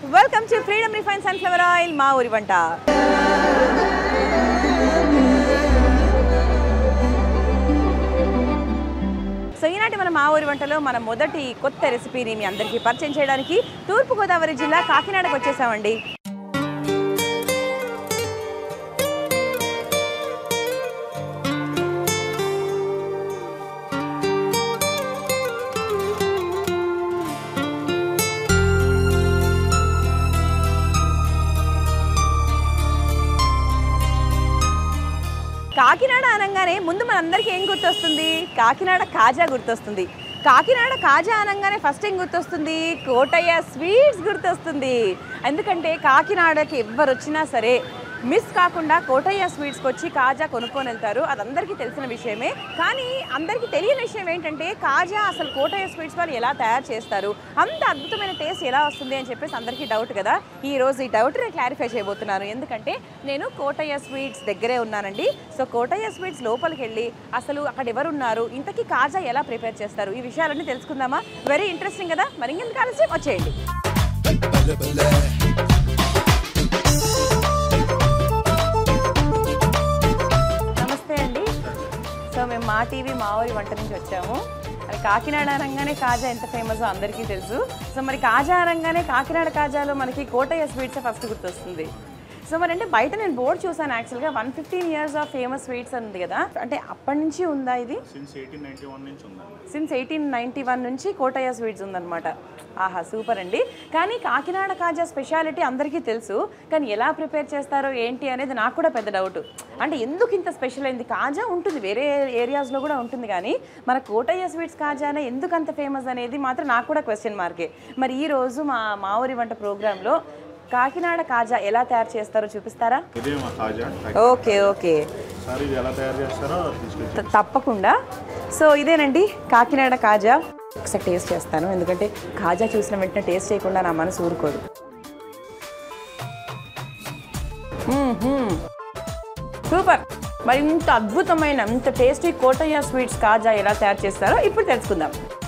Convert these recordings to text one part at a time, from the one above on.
Welcome to Freedom Refined Sunflower Oil, Maa Voori Vanta. So ఈనాటి మన మా ఊరి వంటలో మన మొదటి కొత్త రెసిపీని మీ అందరికీ పరిచయం చేయడానికి తూర్పు గోదావరి జిల్లా కాకినాడకు వచ్చేసామండి. కాకినాడ అనగానే ముందు మనందరికీ ఏం గుర్తొస్తుంది? కాకినాడ కాజా గుర్తొస్తుంది. కాకినాడ కాజా అనగానే ఫస్ట్ ఏం గుర్తొస్తుంది? కోటయ్య స్వీట్స్ గుర్తొస్తుంది. ఎందుకంటే కాకినాడకి ఎవరు వచ్చినా సరే మిస్ కాకుండా కోటయ్య స్వీట్స్కి వచ్చి కాజా కొనుక్కొని వెళ్తారు. అది అందరికీ తెలిసిన విషయమే. కానీ అందరికీ తెలియని విషయం ఏంటంటే కాజా అసలు కోటయ్య స్వీట్స్ వాళ్ళు ఎలా తయారు చేస్తారు, అంత అద్భుతమైన టేస్ట్ ఎలా వస్తుంది అని చెప్పేసి అందరికీ డౌట్ కదా. ఈరోజు ఈ డౌట్ నేను క్లారిఫై చేయబోతున్నాను. ఎందుకంటే నేను కోటయ్య స్వీట్స్ దగ్గరే ఉన్నానండి. సో కోటయ్య స్వీట్స్ లోపలికి వెళ్ళి అసలు అక్కడ ఎవరున్నారు, ఇంతకీ కాజా ఎలా ప్రిపేర్ చేస్తారు, ఈ విషయాలన్నీ తెలుసుకుందామా? వెరీ ఇంట్రెస్టింగ్ కదా. మరి ఇంకెందుకు ఆలస్యం, వచ్చేయండి. సో మేము మా టీవీ మా ఊరి వంట నుంచి వచ్చాము. అది కాకినాడ అనగానే కాజా ఎంత ఫేమస్ అందరికీ తెలుసు. సో మరి కాజా అనగానే కాకినాడ కాజాలో మనకి కోటయ్య స్వీట్స్ ఫస్ట్ గుర్తొస్తుంది. సో మరి అంటే బయట నేను బోర్డు చూసాను, యాక్చువల్గా 115 years ఆఫ్ ఫేమస్ స్వీట్స్ ఉంది కదా, అంటే అప్పటి నుంచి ఉందా ఇది? సిన్స్ 1891 నుంచి కోటయ్య స్వీట్స్ ఉందన్నమాట. ఆహా, సూపర్ అండి. కానీ కాకినాడ కాజా స్పెషాలిటీ అందరికీ తెలుసు, కానీ ఎలా ప్రిపేర్ చేస్తారో ఏంటి అనేది నాకు కూడా పెద్ద డౌట్. అంటే ఎందుకు ఇంత స్పెషల్ అయింది? కాజా ఉంటుంది, వేరే ఏరియాస్లో కూడా ఉంటుంది, కానీ మన కోటయ్య స్వీట్స్ కాజానే ఎందుకు అంత ఫేమస్ అనేది మాత్రం నాకు కూడా క్వశ్చన్ మార్కే. మరి ఈరోజు మా ఊరి వంట ప్రోగ్రాంలో కాకినాడ కాజా ఎలా తయారు చేస్తారో చూపిస్తారా? ఓకే ఓకే, తప్పకుండా. సో ఇదేనండి కాకినాడ కాజా. ఒకసారి టేస్ట్ చేస్తాను, ఎందుకంటే కాజా చూసిన వెంటనే టేస్ట్ చేయకుండా నా మనసు ఊరుకోదు. సూపర్. మరి ఇంత అద్భుతమైన ఇంత టేస్టీ కోటయ్య స్వీట్స్ కాజా ఎలా తయారు చేస్తారో ఇప్పుడు తెలుసుకుందాం.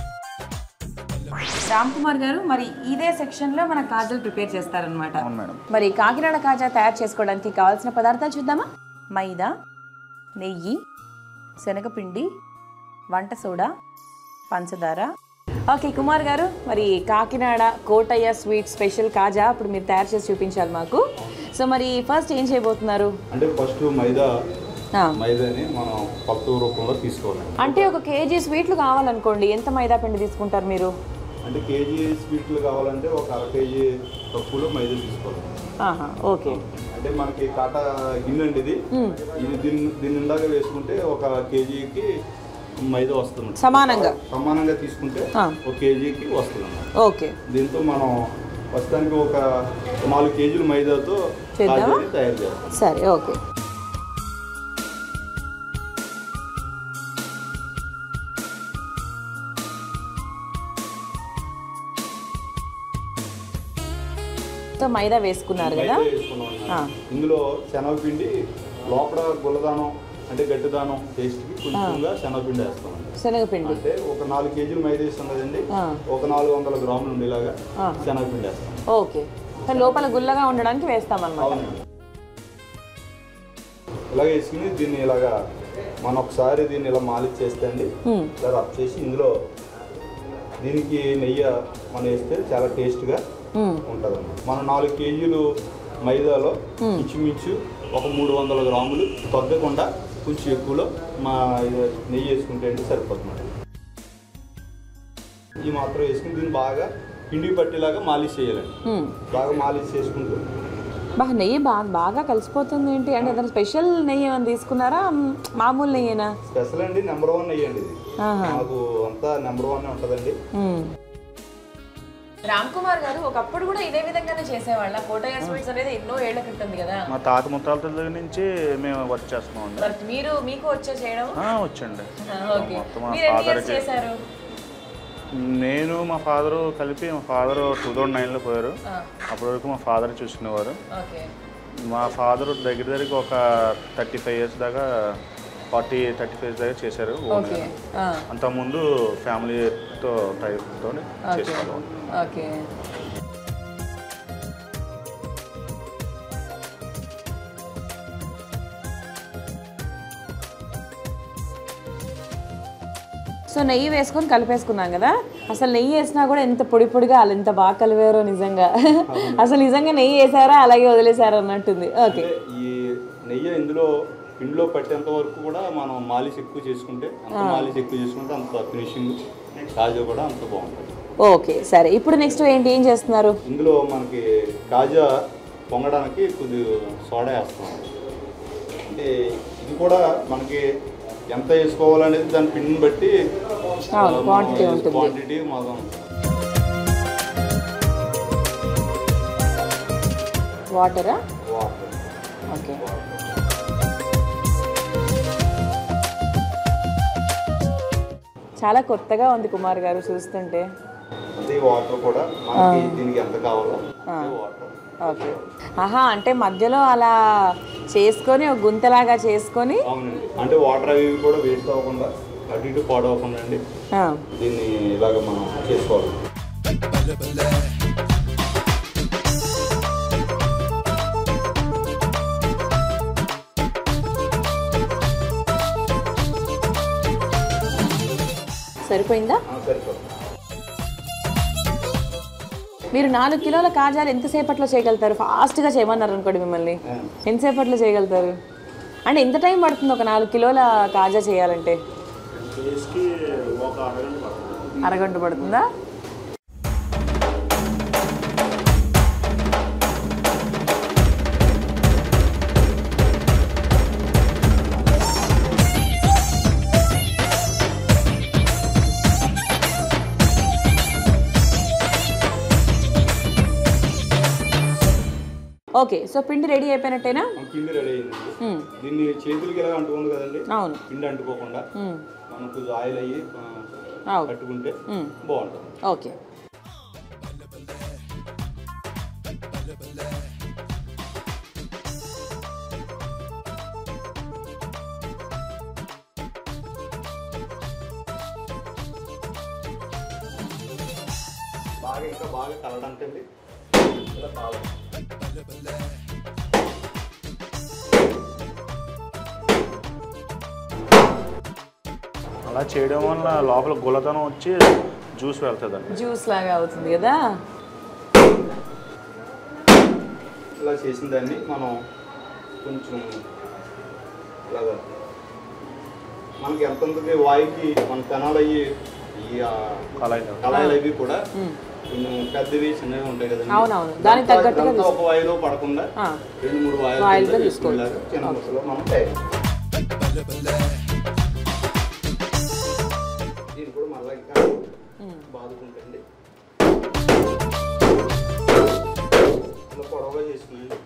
రామ్ కుమార్ గారు, మరి ఇదే సెక్షన్లో మన కాజాలు ప్రిపేర్ చేస్తారనమాట. మరి కాకినాడ కాజా తయారు చేసుకోవడానికి కావాల్సిన పదార్థాలు చూద్దామా? మైదా, నెయ్యి, శనగపిండి, వంట సోడా, పంచదార. ఓకే కుమార్ గారు, మరి కాకినాడ కోటయ్య స్వీట్ స్పెషల్ కాజా ఇప్పుడు మీరు తయారు చేసి చూపించాలి మాకు. సో మరి ఫస్ట్ ఏం చేయబోతున్నారు? అంటే ఫస్ట్ మైదాని మనం పప్పు రూపంలో తీసుకోవాలి. అంటే 1 kg స్వీట్లు కావాలనుకోండి, ఎంత మైదా పిండి తీసుకుంటారు మీరు? అంటే కేజీ స్వీట్లు కావాలంటే ఒక 1/2 kg కప్పులో మైదా తీసుకోవాలి. ఓకే. అంటే మనకి కాటా గిన్నె అండి ఇది. దీని నిండాక వేసుకుంటే 1 kgకి మైదా వస్తుంది. సమానంగా తీసుకుంటే 1 kgకి వస్తుంది. ఓకే. దీంతో మనం ప్రస్తుతానికి ఒక 4 kgల మైదాతో తయారు చేస్తాం. సరే, ఓకే. సో మైదా వేసుకున్నారు కదా. ఇందులో శనగపిండి లోపల గుల్లదానం అంటే గట్టిదానం టేస్ట్కి కొంచెంగా శనగపిండి వేస్తాం. శనగపిండి అంటే ఒక 4 kgలు మైదా వేస్తాం కదండి, ఒక 400 గ్రాములు ఉండేలాగా శనగపిండి వేస్తాం. ఓకే. లోపల గుల్లగా ఉండడానికి వేస్తామన్నమాట. ఇలాగ వేసుకుని దీన్ని ఇలాగా మనం ఒకసారి దీన్ని ఇలా మాలిష్ చేస్తే అండి, ఇలా రబ్ చేసి ఇందులో దీనికి నెయ్యి మనం వేస్తే చాలా టేస్ట్గా ఉంటుంది. మనం 4 kgలు మైదాలో ఇంచుమించు ఒక 300 గ్రాములు తగ్గకుండా కొంచెం ఎక్కువలో నెయ్యి వేసుకుంటే అండి సరిపోతుంది. ఈ మాత్రం వేసుకుని దీన్ని బాగా పిండి పట్టేలాగా మాలిష్ చేయాలండి. బాగా మాలిష్ చేసుకుంటూ నెయ్యి బాగా కలిసిపోతుంది ఏంటి అంటే ఏదైనా స్పెషల్ నెయ్యి ఏమైనా తీసుకున్నారా? మామూలు నెయ్యేనా? స్పెషల్ అండి, నెంబర్ 1 నెయ్యి అండి ఇది. మాకు అంతా నెంబర్ 1 ఉంటుందండి. రామ్ కుమార్ గారు, ఒకప్పుడు కూడా ఇదే విధంగానే చేసేవాళ్ళ కోటయ్య స్వీట్స్ అనేది ఎన్నో ఏళ్ల క్రితం కదా? మా తాత ముత్తాల దగ్గర నుంచి మేము వర్క్ చేస్తున్నాం. మీకు వచ్చే చేయడం? వచ్చండి. చేశారు? నేను మా ఫాదరు కలిపి, మా ఫాదరు 2009లో పోయారు. అప్పటి వరకు మా ఫాదర్ చూసుకునేవారు. మా ఫాదరు దగ్గర ఒక 35 years దాకా 40-35 years దాకా చేశారు. అంతకుముందు ఫ్యామిలీతో టైప్తో చేసేవాళ్ళం. సో నెయ్యి వేసుకొని కలిపేసుకున్నాం కదా. అసలు నెయ్యి వేసినా కూడా ఎంత పొడి పొడిగా వాళ్ళు ఎంత బాగా కలిపారో నిజంగా. అసలు నిజంగా నెయ్యి వేసారా అలాగే వదిలేసారా అన్నట్టుంది. ఓకే, ఈ నెయ్యి ఇందులో పిండిలో పట్టేంత వరకు కూడా మనం మాలిష్ ఎక్కువ చేసుకుంటే అంత ఫినిషింగ్ కాజా కూడా అంత బాగుంటుంది. ఓకే సరే, ఇప్పుడు నెక్స్ట్ ఏంటి, ఏం చేస్తున్నారు? ఇందులో మనకి కాజా పొంగడానికి కొద్దిగా సోడా వేస్తాం. అంటే ఇది కూడా మనకి ఎంత వేసుకోవాలనేది దాని పిండిని బట్టి క్వాంటిటీ మొత్తం. వాటరా? వాటర్. ఓకే, చాలా కొత్తగా ఉంది కుమార్ గారు చూస్తుంటే. అది వాటర్ కూడా మనకి దీనికి ఎంత కావాలో వాటర్. ఓకే, ఆహా, అంటే మధ్యలో అలా చేసుకొని ఒక గుంతలాగా చేసుకొని. అవునండి, అంటే వాటర్ అవి కూడా వేస్ట్ అవ్వకుండా అటు ఇటు పాడవకుండా అండి దీన్ని ఇలాగ మనం చేసుకోవాలి. సరిపోయిందా? సరిపోతుంది. మీరు 4 కిలోల కాజాలు ఎంతసేపట్లో చేయగలుగుతారు? ఫాస్ట్గా చేయమన్నారు అనుకోండి మిమ్మల్ని, ఎంతసేపట్లో చేయగలుగుతారు? అంటే ఎంత టైం పడుతుంది ఒక 4 కిలోల కాజా చేయాలంటే? అరగంట పడుతుందా? ఓకే, సో పిండి రెడీ అయిపోయినట్టేనా? పిండి రెడీ అయింది. దీన్ని చేతులకి ఎలా అంటుకుంది కదండి. అవును, పిండి అంటుకోకుండా మనం కొంచెం ఆయిల్ అయ్యి కట్టుకుంటే బాగుంటుంది. ఓకే, ఇంకా బాగా కలవడానికి ఇలా కావాలి. అలా చేయడం వల్ల లోపల గుల్లతనం వచ్చి జ్యూస్ వెళ్తుందండి, జ్యూస్ లాగా అవుతుంది కదా. ఇలా చేసిన దాన్ని మనం కొంచెం ఇలాగా మనకి ఎంతంతకి వాయికి మన తెనాలి అయ్యి ఈ కళాయిలు అవి కూడా కొంచెం పెద్దవి చిన్నవి ఉంటాయి కదండి. అవునవును, దానికి తగ్గట్టుగా ఒక వాయిలో పడకుండా 2-3 వాయిలు తీసుకోవాలి. చిన్న ముసలో మనం దీన్ని కూడా మళ్ళీ ఇంకా బాదుకుంటండి ఇలా పొడవుగా చేసుకున్నాండి.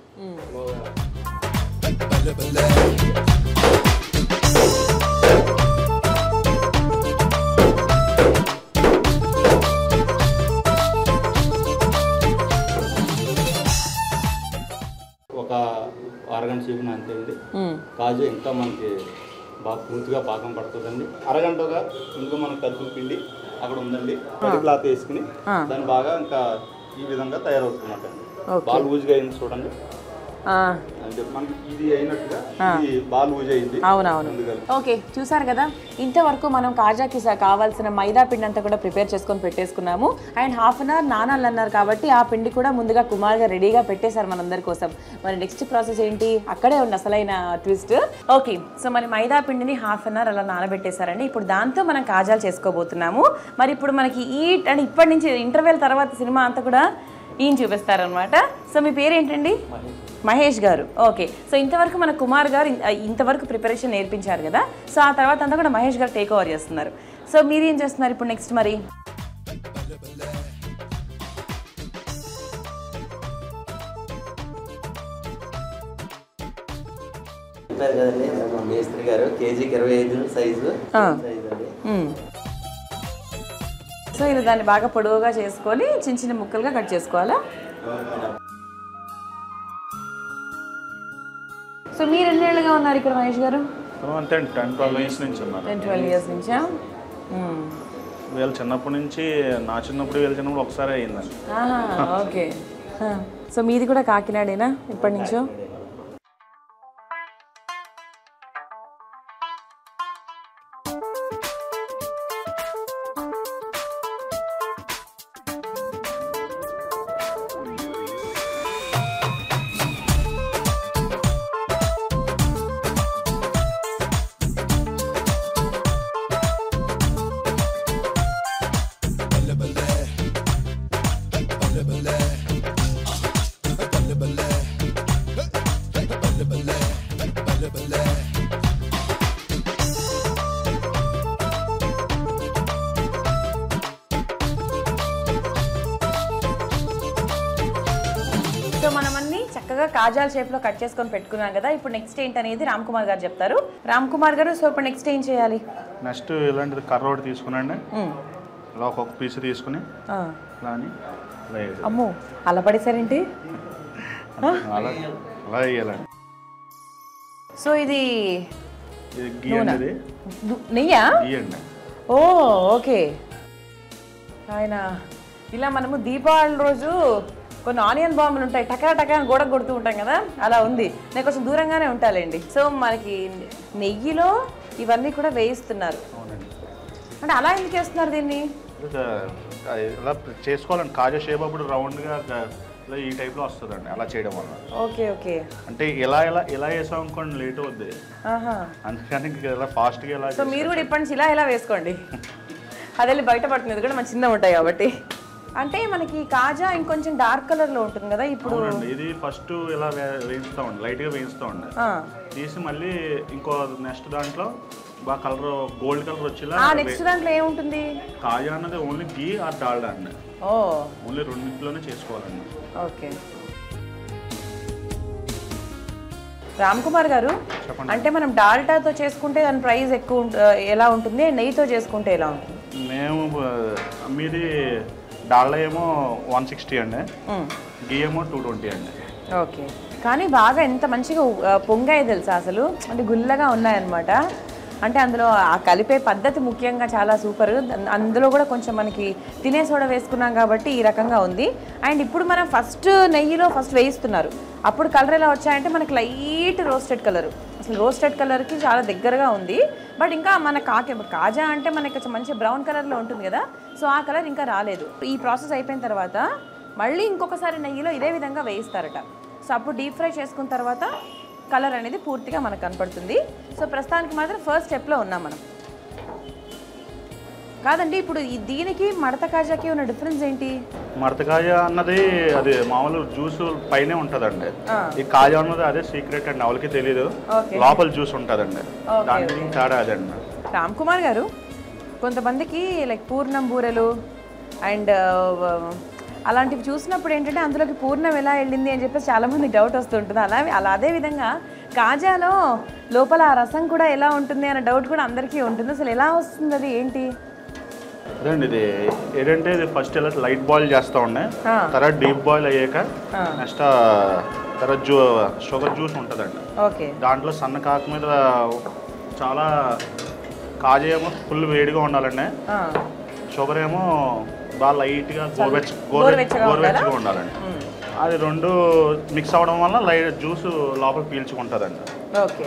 ఒక అరగంట సేపు అంతే అండి. కాజు ఇంకా మనకి బాగా పూర్తిగా పాకం పడుతుందండి. అరగంటగా ఇంకా మనం కలుపు పిండి అక్కడ ఉందండి, క్లాత్ వేసుకుని దాన్ని బాగా ఇంకా ఈ విధంగా తయారవుతుందండి. బాగా లూజ్గా అయింది చూడండి. అంటే మనకి ఇది అయినట్టుగా ఇది బాగా లూజ్ అయింది. అవునవును, ఓకే, చూసారు కదా. ఇంతవరకు మనం కాజాకి కావాల్సిన మైదా పిండి అంతా కూడా ప్రిపేర్ చేసుకొని పెట్టేసుకున్నాము. అండ్ హాఫ్ అన్ అవర్ నానాలు అన్నారు కాబట్టి ఆ పిండి కూడా ముందుగా కుమార్గా రెడీగా పెట్టేశారు మనందరి కోసం. మరి నెక్స్ట్ ప్రాసెస్ ఏంటి, అక్కడే ఉంది అసలైన ట్విస్ట్. ఓకే, సో మరి మైదా పిండిని హాఫ్ అన్ అవర్ అలా నానబెట్టేశారండి. ఇప్పుడు దాంతో మనం కాజాలు చేసుకోబోతున్నాము. మరి ఇప్పుడు మనకి అంటే ఇప్పటి నుంచి ఇంటర్వెల్ తర్వాత సినిమా అంతా కూడా ఈయన చూపిస్తారనమాట. సో మీ పేరు ఏంటండి? మహేష్ గారు. ఓకే, సో ఇంతవరకు మన కుమార్ గారు ఇంతవరకు ప్రిపరేషన్ నేర్పించారు కదా. సో ఆ తర్వాత అంతా కూడా మహేష్ గారు టేక్ ఓవర్ చేస్తున్నారు. సో మీరు ఏం చేస్తున్నారు ఇప్పుడు నెక్స్ట్? మరి కదండి మేస్త్రి గారు కేజీకి 25 సైజు. సో ఇలా దాన్ని బాగా పొడవుగా చేసుకొని చిన్న చిన్న ముక్కలుగా కట్ చేసుకోవాలా? సో మీరు ఎన్నేళ్ళుగా ఉన్నారు ఇక్కడ మహేష్ గారు? అంతే 10-12 ఇయర్స్ నుంచి ఉన్నారు. 10-12 ఇయర్స్ నుంచా? వీళ్ళు చిన్నప్పటి నుంచి, నా చిన్నప్పుడు వీళ్ళ చిన్నప్పుడు ఒకసారి అయ్యిందండి. ఓకే, సో మీది కూడా కాకినాడేనా ఇప్పటి నుంచో? సో మనం అన్ని చక్కగా కాజాల షేప్లో కట్ చేసుకొని పెట్టుకున్నాం కదా. ఇప్పుడు నెక్స్ట్ ఏంటనేది రామ్ కుమార్ గారు చెప్తారు. రామ్ కుమార్ గారు, సో ఇప్పుడు నెక్స్ట్ ఏం చేయాలి? నెక్స్ట్ ఇలాంటిది కర్ర ఒకటి తీసుకునండి, ఇలా ఒక్కొక్క పీస్ తీసుకుని ఇలా అని అమ్మో అలా పడేసారేంటి? అలా వేయాలండి. సో ఇది గీ అనేది నెయ్యా? గీ అండి. Oh okay. ఆయన ఇలా మనము దీపావళి రోజు కొన్ని ఆనియన్ బాంబులు ఉంటాయి, టకా టకా గోడ కొడుతూ ఉంటాం కదా, అలా ఉంది. నేను కొంచెం దూరంగానే ఉంటాలేండి. సో మనకి నెయ్యిలో ఇవన్నీ కూడా వేయిస్తున్నారు అంటే అలా ఎందుకు వేస్తున్నారు దీన్ని? ఇలా చేసుకోవాలండి. కాజా షేప్ అప్పుడు రౌండ్గా ఈ టైప్లో వస్తుందండి అలా చేయడం వల్ల. Okay okay. అంటే ఇలా వేసాం అనుకోండి లేట్ అవుద్ది, అందుకని ఇలా ఫాస్ట్గా ఇలా. సో మీరు కూడా ఇప్పటి నుంచి ఇలా వేసుకోండి, అదే బయటపడుతుంది కూడా మన చిన్న ఉంటాయి కాబట్టి. అంటే మనకి కాజా ఇంకొంచెం డార్క్ కలర్లో ఉంటుంది కదా ఇప్పుడు. ఇది ఫస్ట్ ఇలా వేయిస్తామండి, లైట్గా వేయిస్తామండి, తీసి మళ్ళీ ఇంకో నెక్స్ట్ దాంట్లో బాగా కలర్ గోల్డ్ కలర్ వచ్చేలా. నెక్స్ట్ దాంట్లో ఏముంటుంది? కాజా అన్నది ఓన్లీ గీ ఆర్ డాల్డా అండి. ఓన్లీ రెండింటిలోనే చేసుకోవాలండి. ఓకే. రామ్ కుమార్ గారు, అంటే మనం డాల్డాతో చేసుకుంటే దాని ప్రైస్ ఎక్కువ ఎలా ఉంటుంది, నెయ్యితో చేసుకుంటే ఎలా ఉంటుంది? మేము మీది డాల్డా ఏమో 160 అండి, గీ ఏమో 220 అండి. ఓకే. కానీ బాగా ఎంత మంచిగా పొంగాయి తెలుసా అసలు, అంటే గుల్లగా ఉన్నాయన్నమాట. అంటే అందులో ఆ కలిపే పద్ధతి ముఖ్యంగా చాలా సూపర్. అందులో కూడా కొంచెం మనకి తినే సోడా వేసుకున్నాం కాబట్టి ఈ రకంగా ఉంది. అండ్ ఇప్పుడు మనం ఫస్ట్ నెయ్యిలో వేయిస్తున్నారు, అప్పుడు కలర్ ఎలా వచ్చాయంటే మనకి లైట్ రోస్టెడ్ కలర్, అసలు రోస్టెడ్ కలర్కి చాలా దగ్గరగా ఉంది. బట్ ఇంకా మన కాజా అంటే మనకి కొంచెం మంచి బ్రౌన్ కలర్లో ఉంటుంది కదా, సో ఆ కలర్ ఇంకా రాలేదు. ఈ ప్రాసెస్ అయిపోయిన తర్వాత మళ్ళీ ఇంకొకసారి నెయ్యిలో ఇదే విధంగా వేయిస్తారట. సో అప్పుడు డీప్ ఫ్రై చేసుకున్న తర్వాత కలర్ అనేది పూర్తిగా మనకు కనపడుతుంది. సో ప్రస్తుతానికి మాత్రం ఫస్ట్ స్టెప్లో ఉన్నాం మనం. కాదండి, ఇప్పుడు దీనికి మడత కాజాకి ఉన్న డిఫరెన్స్ ఏంటి? మడత కాజా అన్నది అది మామూలు జ్యూస్ పైనే ఉంటుందండి, ఈ కాజా అన్నది అదే సీక్రెట్ అండి, వాళ్ళకి తెలియదు, లోపల జ్యూస్ ఉంటుందండి, దానికి తేడా అదండి. రామ్ కుమార్ గారు, కొంతమందికి లైక్ పూర్ణం బూరెలు అండ్ అలాంటివి చూసినప్పుడు ఏంటంటే అందులోకి పూర్ణం ఎలా వెళ్ళింది అని చెప్పేసి చాలామంది డౌట్ వస్తుంటుంది. అదేవిధంగా కాజాలో లోపల ఆ రసం కూడా ఎలా ఉంటుంది అనే డౌట్ కూడా అందరికీ ఉంటుంది. అసలు ఎలా వస్తుంది, అది ఏంటి? అదండి, ఇది ఏంటంటే ఇది ఫస్ట్ ఇలా లైట్ బాయిల్ చేస్తూ ఉండే, తర్వాత డీప్ బాయిల్ అయ్యాక నెక్స్ట్ తర్వాత షుగర్ జ్యూస్ ఉంటుందండి. ఓకే. దాంట్లో సన్న కాక మీద చాలా కాజా ఏమో ఫుల్ వేడిగా ఉండాలండి, షుగర్ ఏమో బాగా లైట్గా గోరువెచ్చగా ఉండాలండి. అది రెండు మిక్స్ అవ్వడం వల్ల లైట్ జ్యూస్ లోపల పీల్చుకుంటుందండి. ఓకే.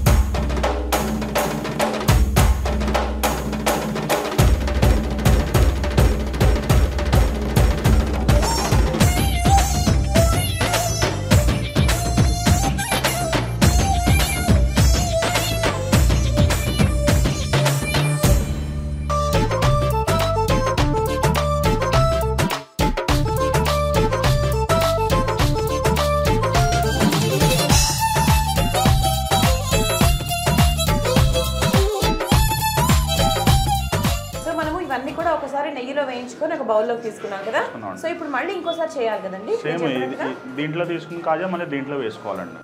నెయ్యిలో వేయించుకొని ఒక బౌల్లోకి తీసుకున్నాం కదా, సో ఇప్పుడు మళ్ళీ ఇంకోసారి చేయాలి కదండి. సేమ్ దీంట్లో తీసుకుని కాజా మళ్ళీ దీంట్లో వేసుకోవాలండి,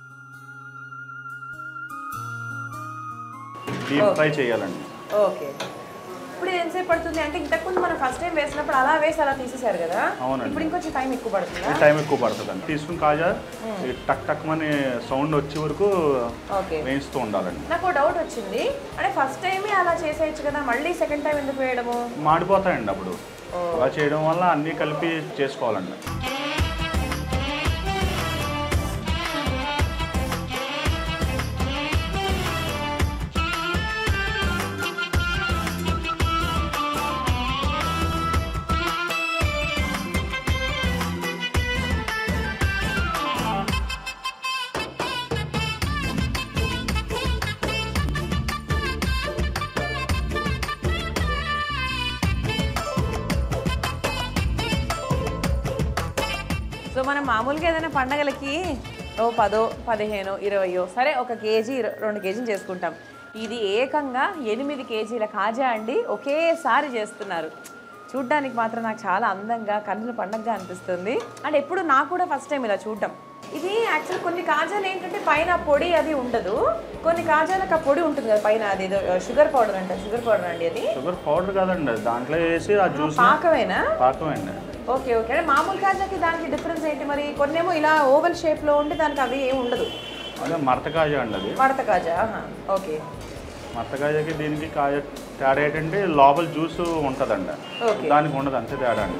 డీప్ ఫ్రై చేయాలండి. ఓకే. ఇప్పుడు ఎంతసేపు పడుతుంది అంటే ఇంతకుముందు మనం ఫస్ట్ టైం వేసినప్పుడు అలా వేసి అలా తీసేసారు కదా, ఇప్పుడు ఇంకొంచెం టైం ఎక్కువ పడుతుంది. టైం ఎక్కువ పడుతుంది అండి. తీసుకుని కాజా టక్ టక్ అని సౌండ్ వచ్చే వరకు వేయిస్తూ ఉండాలండి. నాకు డౌట్ వచ్చింది, అంటే ఫస్ట్ టైమే అలా చేసేయచ్చు కదా, మళ్ళీ సెకండ్ టైం ఎందుకు వేయడము? మాడిపోతాయండి అప్పుడు, అలా చేయడం వల్ల అన్నీ కలిపి చేసుకోవాలండి. సో మనం మామూలుగా ఏదైనా పండగలకి 10, 15, 20 సరే 1 కేజీ 2 కేజీలు చేసుకుంటాం. ఇది ఏకంగా 8 కేజీల కాజా అండి ఒకేసారి చేస్తున్నారు. చూడ్డానికి మాత్రం నాకు చాలా అందంగా కన్నుల పండగగా అనిపిస్తుంది. అండ్ ఎప్పుడు నాకు కూడా ఫస్ట్ టైం ఇలా చూడటం. ఇది యాక్చువల్ కొన్ని కాజాలు ఏంటంటే పైన పొడి అది ఉండదు, కొన్ని కాజాలకు ఆ పొడి ఉంటుంది కదా పైన, అది షుగర్ పౌడర్ అంట. షుగర్ పౌడర్ అండి అది? షుగర్ పౌడర్ కాదండి, దాంట్లో వేసి ఆ జ్యూస్ పాకమేనా? పాకమేనా. Okay okay. అంటే మామూలు కాజాకి దానికి డిఫరెన్స్ ఏంటి మరి? కొన్నేమో ఇలా ఓవెల్ షేప్లో ఉంటే దానికి అవి ఏమి ఉండదు. అదే మడత కాజా అండి అది. మడత కాజా, ఓకే. మడత కాజాకి దీనికి కాజా తేడా ఏంటంటే లోపల జ్యూస్ ఉంటుందండి, దానికి ఉండదు, అంతే తేడా అండి.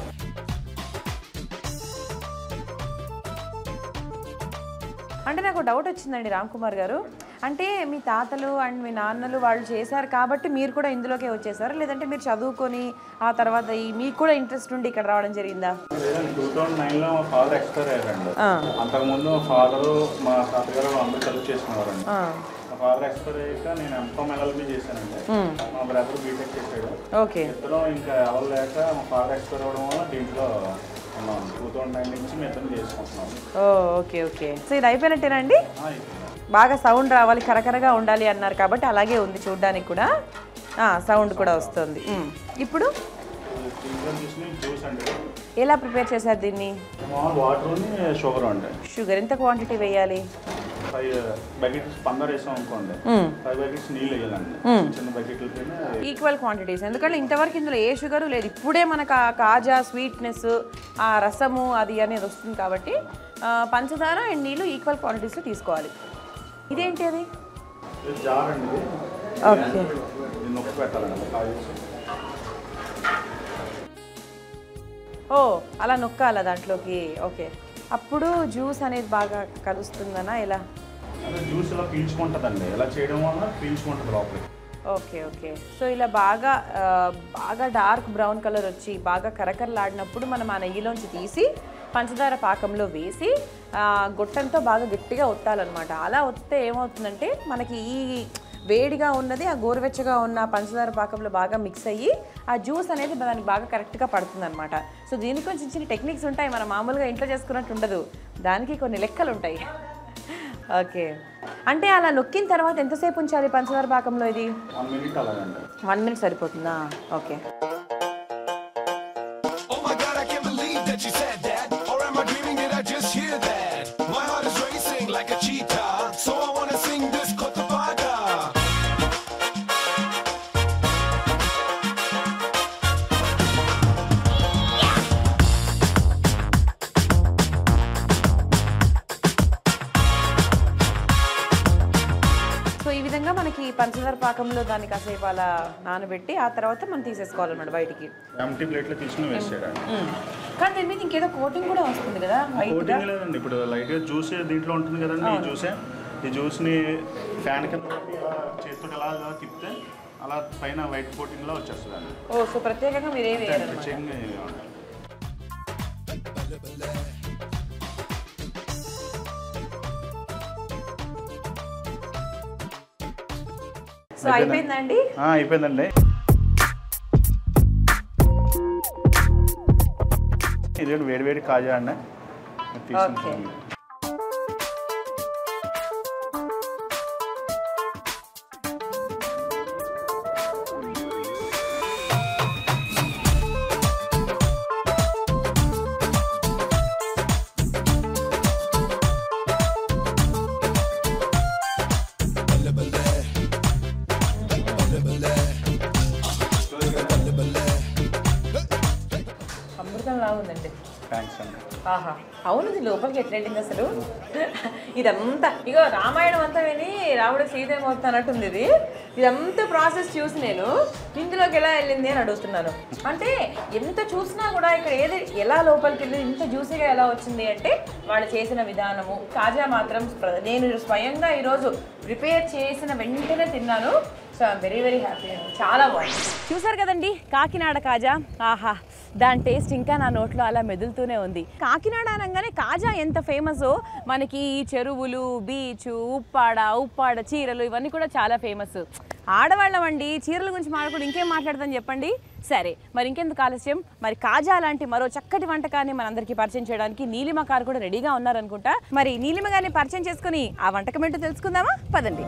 అంటే నాకు డౌట్ వచ్చిందండి రామ్ కుమార్ గారు, అంటే మీ తాతలు అండ్ మీ నాన్నలు వాళ్ళు చేశారు కాబట్టి మీరు కూడా ఇందులోకే వచ్చేసారు, లేదంటే మీరు చదువుకొని ఆ తర్వాత మీకు కూడా ఇంట్రెస్ట్ ఉండి ఇక్కడ రావడం జరిగిందా? 2009లో మా ఫాదర్ ఎక్స్పైర్ అయ్యారండి. అంతకుముందు మా ఫాదరు మా తాతగారు అందరూ కలిసి చేసుకున్నారండి. మా ఫాదర్ ఎక్స్పైర్ అయ్యాక నేను ఎంకామ్ ఎల్ఎల్బీ చేశానండి, మా బ్రదర్ బీటెక్ చేశాడు. ఓకే. ఇద్దరు ఇంకా ఎవరు లేక మా ఫాదర్ ఎక్స్పైర్ అవ్వడం వల్ల దీంట్లో 2009 నుంచి మేము చేసుకుంటున్నాం. Okay okay. సో ఇది అయిపోయినట్టేనండి? బాగా సౌండ్ రావాలి, కరకరగా ఉండాలి అన్నారు కాబట్టి అలాగే ఉంది చూడడానికి కూడా, సౌండ్ కూడా వస్తుంది. ఇప్పుడు ఎలా ప్రిపేర్ చేశారు దీన్ని? వాటర్, షుగర్ అండి. షుగర్ ఎంత క్వాంటిటీ వేయాలి? 5 బకెట్స్ పందర్ వేసాం అనుకోండి, 5 బకెట్స్ నీళ్ళు వేయాలండి, చిన్న బకెట్ల పైన ఈక్వల్ క్వాంటిటీస్. ఎందుకంటే ఇంతవరకు ఇందులో ఏ షుగరు లేదు, ఇప్పుడే మనకు ఆ కాజా స్వీట్నెస్, ఆ రసము అది అనేది వస్తుంది కాబట్టి పంచదార అండ్ నీళ్ళు ఈక్వల్ క్వాంటిటీస్లో తీసుకోవాలి. ఇదేంటి అది? జార్ అండి. ఓకే. నొక్కి పెట్టాలండి. ఓ అలా నొక్కాలా దాంట్లోకి? ఓకే. అప్పుడు జ్యూస్ అనేది బాగా కలుస్తుందనా ఎలా? జ్యూస్ ఇలా పీల్చుకుంటుందండి, ఇలా చేయడం వల్ల పీల్చుకుంటుంది లోపలికి. Okay okay. సో ఇలా బాగా బాగా డార్క్ బ్రౌన్ కలర్ వచ్చి బాగా కరకరలాడినప్పుడు మనం ఆ నెయ్యిలోంచి తీసి పంచదార పాకంలో వేసి గొట్టంతో బాగా గట్టిగా ఒత్తాలన్నమాట. అలా ఒత్తితే ఏమవుతుందంటే మనకి ఈ వేడిగా ఉన్నది ఆ గోరువెచ్చగా ఉన్న పంచదార పాకంలో బాగా మిక్స్ అయ్యి ఆ జ్యూస్ అనేది దానికి బాగా కరెక్ట్గా పడుతుంది అనమాట. సో దీనికి కొంచెం చిన్న టెక్నిక్స్ ఉంటాయి, మనం మామూలుగా ఇంట్లో చేసుకున్నట్టు ఉండదు, దానికి కొన్ని లెక్కలు ఉంటాయి. ఓకే. అంటే అలా నొక్కిన తర్వాత ఎంతసేపు ఉంచాలి పంచదార పాకంలో? ఇది 1 మినిట్ సరిపోతుందా? ఓకే. మనకి పంచదార పాకంలో దాన్ని కాసేపు అలా నానబెట్టి ఆ తర్వాత మనం తీసేసుకోవాలన్నమాట బయటికి. ఎంటీ ప్లేట్లో తీసుకుని వేసేయాలి. కానీ దీని మీద ఇంకేదో కోటింగ్ కూడా వస్తుంది కదా? కోటింగ్ లేదండి, ఇప్పుడు లైట్గా జ్యూస్ దీంట్లో ఉంటుంది కదండి, ఈ జ్యూస్ని ఫ్యాన్ కింద చేతితో ఎలా తిప్పితే అలా పైన వైట్ కోటింగ్లో వచ్చేస్తుంది అండి. ఓ సో ప్రత్యేకంగా మీరు ఏమి ప్రత్యేకంగా సో అయిపోయిందండి? అయిపోయిందండి. ఇది వేడి వేడి కాజా అండి. ఓకే. ఆహా అవును, ఇది లోపలికి ఎట్లా వెళ్ళింది అసలు? ఇదంతా ఇగో రామాయణం అంతా విని రాముడు సీతేమ అన్నట్టుంది ఇది. ఇదంతా ప్రాసెస్ చూసి నేను ఇందులోకి ఎలా వెళ్ళింది అని అడుగుతున్నాను. అంటే ఎంత చూసినా కూడా ఇక్కడ ఏది ఎలా లోపలికి వెళ్ళి ఇంత జ్యూసీగా ఎలా వచ్చింది అంటే వాళ్ళు చేసిన విధానము. కాజా మాత్రం నేను స్వయంగా ఈరోజు ప్రిపేర్ చేసిన వెంటనే తిన్నాను. So I'm very very happy అండి, చాలా బాగుంది. చూసారు కదండి కాకినాడ కాజా. ఆహా, దాని టేస్ట్ ఇంకా నా నోట్లో అలా మెదులుతూనే ఉంది. కాకినాడ అనగానే కాజా ఎంత ఫేమసో మనకి చెరువులు, బీచ్, ఉప్పాడ చీరలు ఇవన్నీ కూడా చాలా ఫేమస్. ఆడవాళ్ళం అండి, చీరల గురించి మాట్లాడుకుంటూ ఇంకేం మాట్లాడతాను చెప్పండి. సరే మరి ఇంకెందుకు ఆలస్యం, మరి కాజా లాంటి మరో చక్కటి వంటకాన్ని మనందరికీ పరిచయం చేయడానికి నీలిమ గారు కూడా రెడీగా ఉన్నారనుకుంటా. మరి నీలిమ గారిని పరిచయం చేసుకుని ఆ వంటకం ఏంటో తెలుసుకుందామా? పదండి.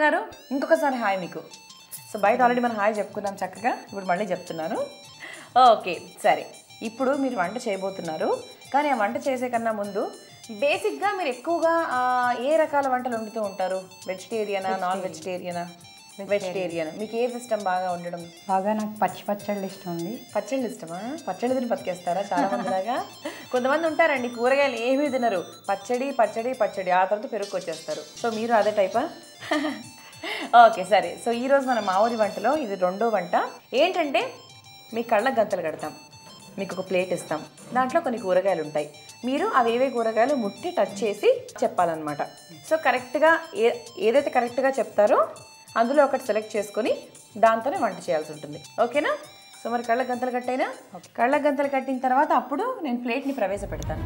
గారు ఇంకొకసారి హాయ్ మీకు. సో బయట ఆల్రెడీ మనం హాయ్ చెప్పుకున్నాం చక్కగా, ఇప్పుడు మళ్ళీ చెప్తున్నాను. ఓకే సరే, ఇప్పుడు మీరు వంట చేయబోతున్నారు. కానీ ఆ వంట చేసే కన్నా ముందు బేసిక్గా మీరు ఎక్కువగా ఏ రకాల వంటలు వండుతూ ఉంటారు? వెజిటేరియనా, నాన్ వెజిటేరియనా? వెజిటేరియన్. మీకు ఏది ఇష్టం బాగా ఉండడం? బాగా నాకు పచ్చళ్ళు ఇష్టం అండి. పచ్చళ్ళు ఇష్టమా? పచ్చళ్ళు తిని బతికేస్తారా చాలా మందిలాగా? కొంతమంది ఉంటారండి కూరగాయలు ఏమీ తినరు, పచ్చడి పచ్చడి పచ్చడి, ఆ తర్వాత పెరుగు వచ్చేస్తారు. సో మీరు అదే టైపా? ఓకే సరే. సో ఈరోజు మన మా ఊరి వంటలో ఇది రెండో వంట. ఏంటంటే మీ కళ్ళకు గంతలు కడతాం, మీకు ఒక ప్లేట్ ఇస్తాం, దాంట్లో కొన్ని కూరగాయలు ఉంటాయి. మీరు అవేవే కూరగాయలు ముట్టి టచ్ చేసి చెప్పాలన్నమాట. సో కరెక్ట్గా ఏదైతే కరెక్ట్గా చెప్తారో అందులో ఒకటి సెలెక్ట్ చేసుకొని దాంతోనే వంట చేయాల్సి ఉంటుంది. ఓకేనా? సో మరి కళ్ళ గంతలు కట్టైనా, కళ్ళ గంతలు కట్టిన తర్వాత అప్పుడు నేను ప్లేట్ని ప్రవేశపెడతాను.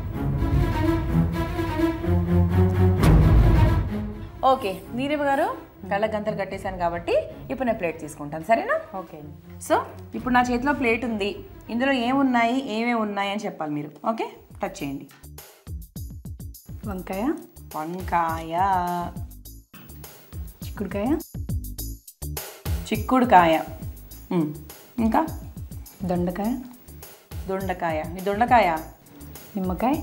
ఓకే నీలిమ గారు, కళ్ళ గంతలు కట్టేశాను కాబట్టి ఇప్పుడు నేను ప్లేట్ తీసుకుంటాను, సరేనా? ఓకే. సో ఇప్పుడు నా చేతిలో ప్లేట్ ఉంది, ఇందులో ఏమున్నాయి ఏమేమి ఉన్నాయి అని చెప్పాలి మీరు. ఓకే, టచ్ చేయండి. వంకాయ, చిక్కుడుకాయ, చిక్కుడుకాయ, ఇంకా దొండకాయ, ఈ దొండకాయ, నిమ్మకాయ,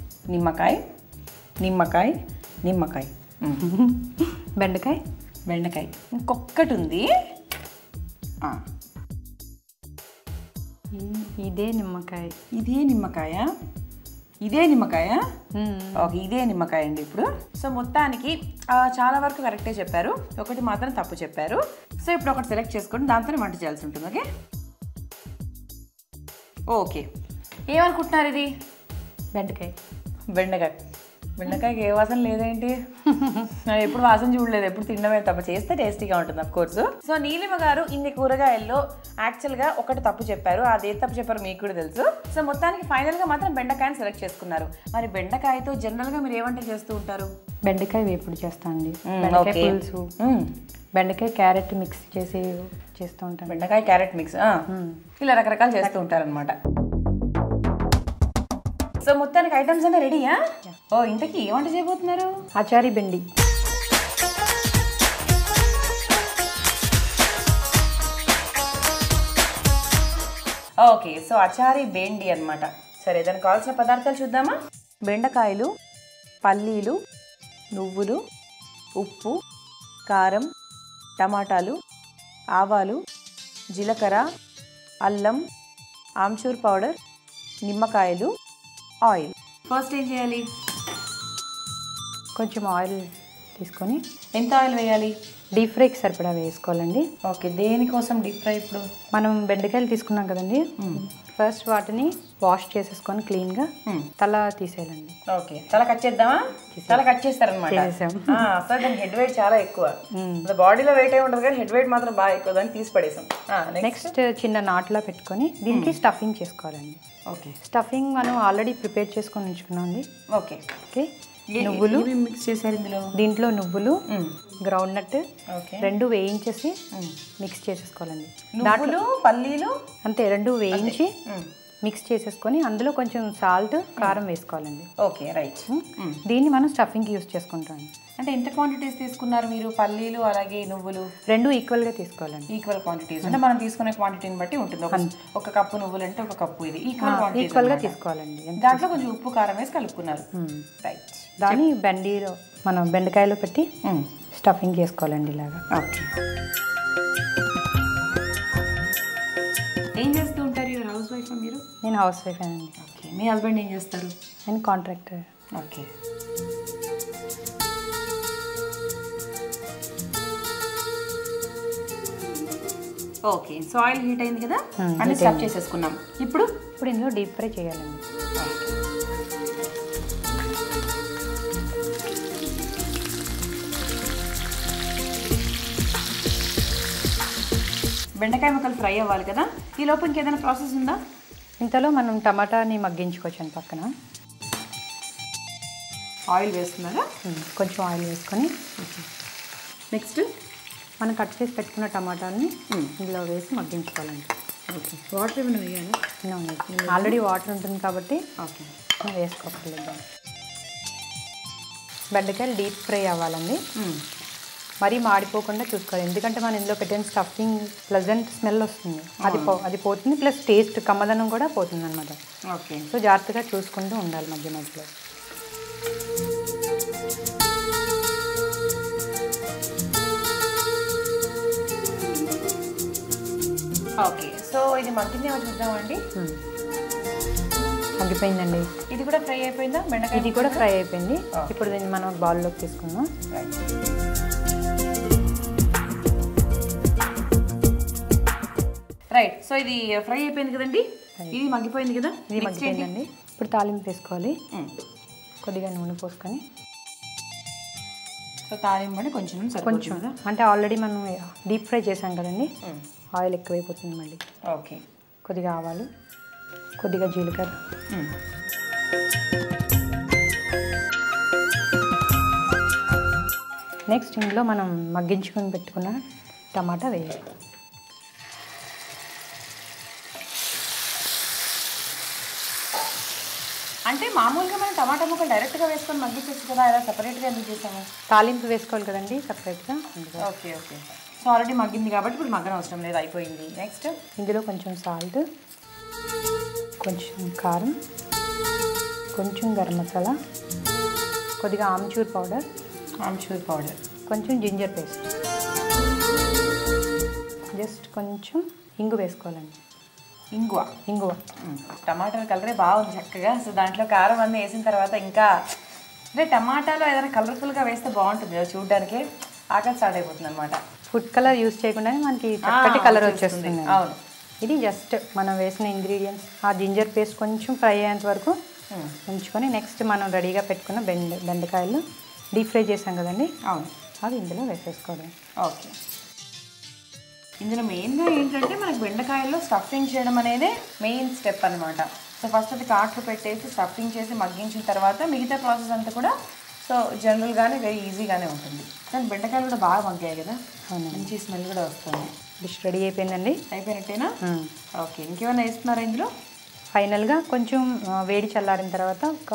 బెండకాయ, ఇంకొక్కటి ఉంది. ఇదే నిమ్మకాయ. ఓకే, ఇదే నిమ్మకాయ అండి. ఇప్పుడు సో మొత్తానికి చాలా వరకు కరెక్టే చెప్పారు, ఒకటి మాత్రం తప్పు చెప్పారు. సో ఇప్పుడు ఒకటి సెలెక్ట్ చేసుకొని దాంతో వంట చేయాల్సి ఉంటుంది. ఓకే ఓకే, ఏమనుకుంటున్నారు? ఇది బెండకాయకి ఏ వాసన లేదేంటి? నేను ఎప్పుడు వాసన చూడలేదు, ఎప్పుడు తినడమే తప్ప, చేస్తే టేస్టీగా ఉంటుంది అఫ్ కోర్స్. సో నీలిమ గారు ఇన్ని కూరగాయల్లో యాక్చువల్గా ఒకటి తప్పు చెప్పారు, అదే తప్పు చెప్పారు మీకు కూడా తెలుసు. సో మొత్తానికి ఫైనల్గా మాత్రం బెండకాయని సెలెక్ట్ చేసుకున్నారు. మరి బెండకాయతో జనరల్గా మీరు ఏ వంట చేస్తూ ఉంటారు? బెండకాయ వేపుడు చేస్తానండి, బెండకాయ పులుసు, బెండకాయ క్యారెట్ మిక్స్ చేసి చేస్తూ ఉంటాను. బెండకాయ క్యారెట్ మిక్స్ ఇలా రకరకాలు చేస్తూ ఉంటారనమాట. సో మొత్తానికి ఐటమ్స్ అన్నీ రెడీయా? ఓ ఇంతకీ ఏ వంట చేయబోతున్నారు? ఆచారి బెండి. ఓకే, సో అచారి బెండి అనమాట. సరే, దానికి కావాల్సిన పదార్థాలు చూద్దామా? బెండకాయలు, పల్లీలు, నువ్వులు, ఉప్పు, కారం, టమాటాలు, ఆవాలు, జీలకర్ర, అల్లం, ఆమ్చూర్ పౌడర్, నిమ్మకాయలు, ఆయిల్. ఫస్ట్ ఏం చేయాలి? కొంచెం ఆయిల్ తీసుకొని. ఎంత ఆయిల్ వేయాలి? డీప్ ఫ్రైకి సరిపడా వేసుకోవాలండి. ఓకే, దేనికోసం డీప్ ఫ్రై? ఇప్పుడు మనం బెండకాయలు తీసుకున్నాం కదండి, ఫస్ట్ వాటిని వాష్ చేసేసుకొని క్లీన్గా తల తీసేయాలండి. ఓకే, తల కట్ చేద్దామా? తల కట్ చేస్తారనమాట. అసలు దాని హెడ్ వెయిట్ చాలా ఎక్కువ, బాడీలో వెయిట్ ఏమి ఉంటుంది కానీ హెడ్ వెయిట్ మాత్రం బాగా ఎక్కువ, దాన్ని తీసి పడేసాం. నెక్స్ట్ చిన్న నాట్లా పెట్టుకొని దీనికి స్టఫింగ్ చేసుకోవాలండి. ఓకే, స్టఫింగ్ మనం ఆల్రెడీ ప్రిపేర్ చేసుకొని ఉంచుకున్నాం అండి. ఓకే ఓకే, నువ్వులు మిక్స్ చేశారు ఇందులో. దీంట్లో నువ్వులు, గ్రౌండ్ నట్ ఓకే, రెండు వేయించేసి మిక్స్ చేసేసుకోవాలండి. నువ్వులు, పల్లీలు అంతే, రెండు వేయించి మిక్స్ చేసేసుకొని అందులో కొంచెం సాల్ట్, కారం వేసుకోవాలండి. Okay right. దీన్ని మనం స్టఫింగ్కి యూజ్ చేసుకుంటాం. అంటే ఎంత క్వాంటిటీస్ తీసుకున్నారు మీరు? పల్లీలు అలాగే నువ్వులు రెండు ఈక్వల్గా తీసుకోవాలండి. ఈక్వల్ క్వాంటిటీస్ అంటే మనం తీసుకునే క్వాంటిటీని బట్టి ఉంటుంది. ఒక కప్పు నువ్వులు అంటే ఒక కప్పు ఇది ఈక్వల్గా తీసుకోవాలండి. దాంట్లో కొంచెం ఉప్పు, కారం వేసి కలుపుకున్నారు. రైట్. దాన్ని బెండిలో మనం బెండకాయలో పెట్టి స్టఫింగ్ చేసుకోవాలండి ఇలాగా. ఓకే, ఏం చేస్తూ ఉంటారు? హౌస్ వైఫ్ మీరు? నేను హౌస్ వైఫ్ అండి. ఓకే, మీ హస్బెండ్ ఏం చేస్తారు? నేను contractor. Okay, okay. So oil heat అయింది కదా, అన్ని స్టఫ్ చేసేసుకున్నాం. ఇప్పుడు ఇందులో డీప్ ఫ్రై చేయాలండి. బెండకాయ ముక్కలు ఫ్రై అవ్వాలి కదా, ఈ లోపు ఇంకేదైనా ప్రాసెస్ ఉందా? ఇంతలో మనం టమాటాని మగ్గించుకోవచ్చండి. పక్కన ఆయిల్ వేస్తున్నారా? కొంచెం ఆయిల్ వేసుకొని నెక్స్ట్ మనం కట్ చేసి పెట్టుకున్న టమాటాలని ఇందులో వేసి మగ్గించుకోవాలండి. ఓకే, వాటర్ ఏమైనా వేయాలా? ఆల్రెడీ వాటర్ ఉంటుంది కాబట్టి ఓకే, వేసుకోకర్లేదు. బెండకాయలు డీప్ ఫ్రై అవ్వాలండి. మరీ మాడిపోకుండా చూసుకోవాలి. ఎందుకంటే మనం ఇందులో పెట్టిన స్టఫింగ్ ప్లెజెంట్ స్మెల్ వస్తుంది, అది పోతుంది. ప్లస్ టేస్ట్ కమ్మదనం కూడా పోతుంది అనమాట. ఓకే. సో జాగ్రత్తగా చూసుకుంటూ ఉండాలి మధ్య మధ్యలో. ఓకే. సో ఇది మగ్గింది ఏమో చూద్దామండి. మగ్గిపోయిందండి. ఇది కూడా ఫ్రై అయిపోయిందా? బెండకాయ ఇది కూడా ఫ్రై అయిపోయింది. ఇప్పుడు దీన్ని మనం బౌల్లోకి తీసుకుందాం. రైట్. సో ఇది ఫ్రై అయిపోయింది కదండి, ఇది మగ్గిపోయింది కదా. ఇది మగ్గిపోయిందండి. ఇప్పుడు తాలింపు వేసుకోవాలి. కొద్దిగా నూనె పోసుకొని. సో తాలింపు అంటే కొంచెం అంటే ఆల్రెడీ మనం డీప్ ఫ్రై చేసాం కదండి, ఆయిల్ ఎక్కువైపోతుంది మళ్ళీ. ఓకే. కొద్దిగా ఆవాలు, కొద్దిగా జీలకర్ర, నెక్స్ట్ ఇందులో మనం మగ్గించుకొని పెట్టుకున్న టమాటా వేయాలి. అంటే మామూలుగా మనం టమాటా ముక్కలు డైరెక్ట్గా వేసుకొని మగ్గించచ్చు కదా, ఇలా సపరేట్గా ఎందుకు చేసాము? తాలింపు వేసుకోవాలి కదండి సపరేట్గా. ఓకే. ఓకే. సో ఆల్రెడీ మగ్గింది కాబట్టి ఇప్పుడు మగ్గన అవసరం లేదు, అయిపోయింది. నెక్స్ట్ ఇందులో కొంచెం సాల్ట్, కొంచెం కారం, కొంచెం గరం మసాలా, కొద్దిగా ఆమ్చూర్ పౌడర్, కొంచెం జింజర్ పేస్ట్, జస్ట్ కొంచెం ఇంగు వేసుకోవాలండి. ఇంగువ టమాటా కలరే బాగుంది చక్కగా. సో దాంట్లో కారం అన్నీ వేసిన తర్వాత ఇంకా అంటే టమాటాలో ఏదైనా కలర్ఫుల్గా వేస్తే బాగుంటుంది కదా, చూడడానికి ఆకలి స్టార్ట్ అయిపోతుంది అనమాట. ఫుడ్ కలర్ యూజ్ చేయకుండానే మనకి చక్కటి కలర్ వచ్చేస్తుంది. అవును. ఇది జస్ట్ మనం వేసిన ఇంగ్రీడియంట్స్, ఆ జింజర్ పేస్ట్ కొంచెం ఫ్రై అయ్యేంత వరకు ఉంచుకొని నెక్స్ట్ మనం రెడీగా పెట్టుకున్న బెండకాయలు డీప్ ఫ్రై చేసాం కదండి. అవును. అవి ఇందులో వేసేసుకోవడం. ఓకే. ఇందులో మెయిన్గా ఏంటంటే మనకి బెండకాయల్లో స్టఫింగ్ చేయడం అనేది మెయిన్ స్టెప్ అనమాట. సో ఫస్ట్ అది కాట్లు పెట్టేసి స్టఫింగ్ చేసి మగ్గించిన తర్వాత మిగతా ప్రాసెస్ అంతా కూడా సో జనరల్గానే వెరీ ఈజీగానే ఉంటుంది. కానీ బెండకాయలు కూడా బాగా మగ్గాయి కదా, మంచి స్మెల్ కూడా వస్తుంది. డిష్ రెడీ అయిపోయిందండి. అయిపోయినట్టేనా? ఓకే. ఇంకేమైనా వేస్తున్నారా ఇందులో? ఫైనల్గా కొంచెం వేడి చల్లారిన తర్వాత ఒక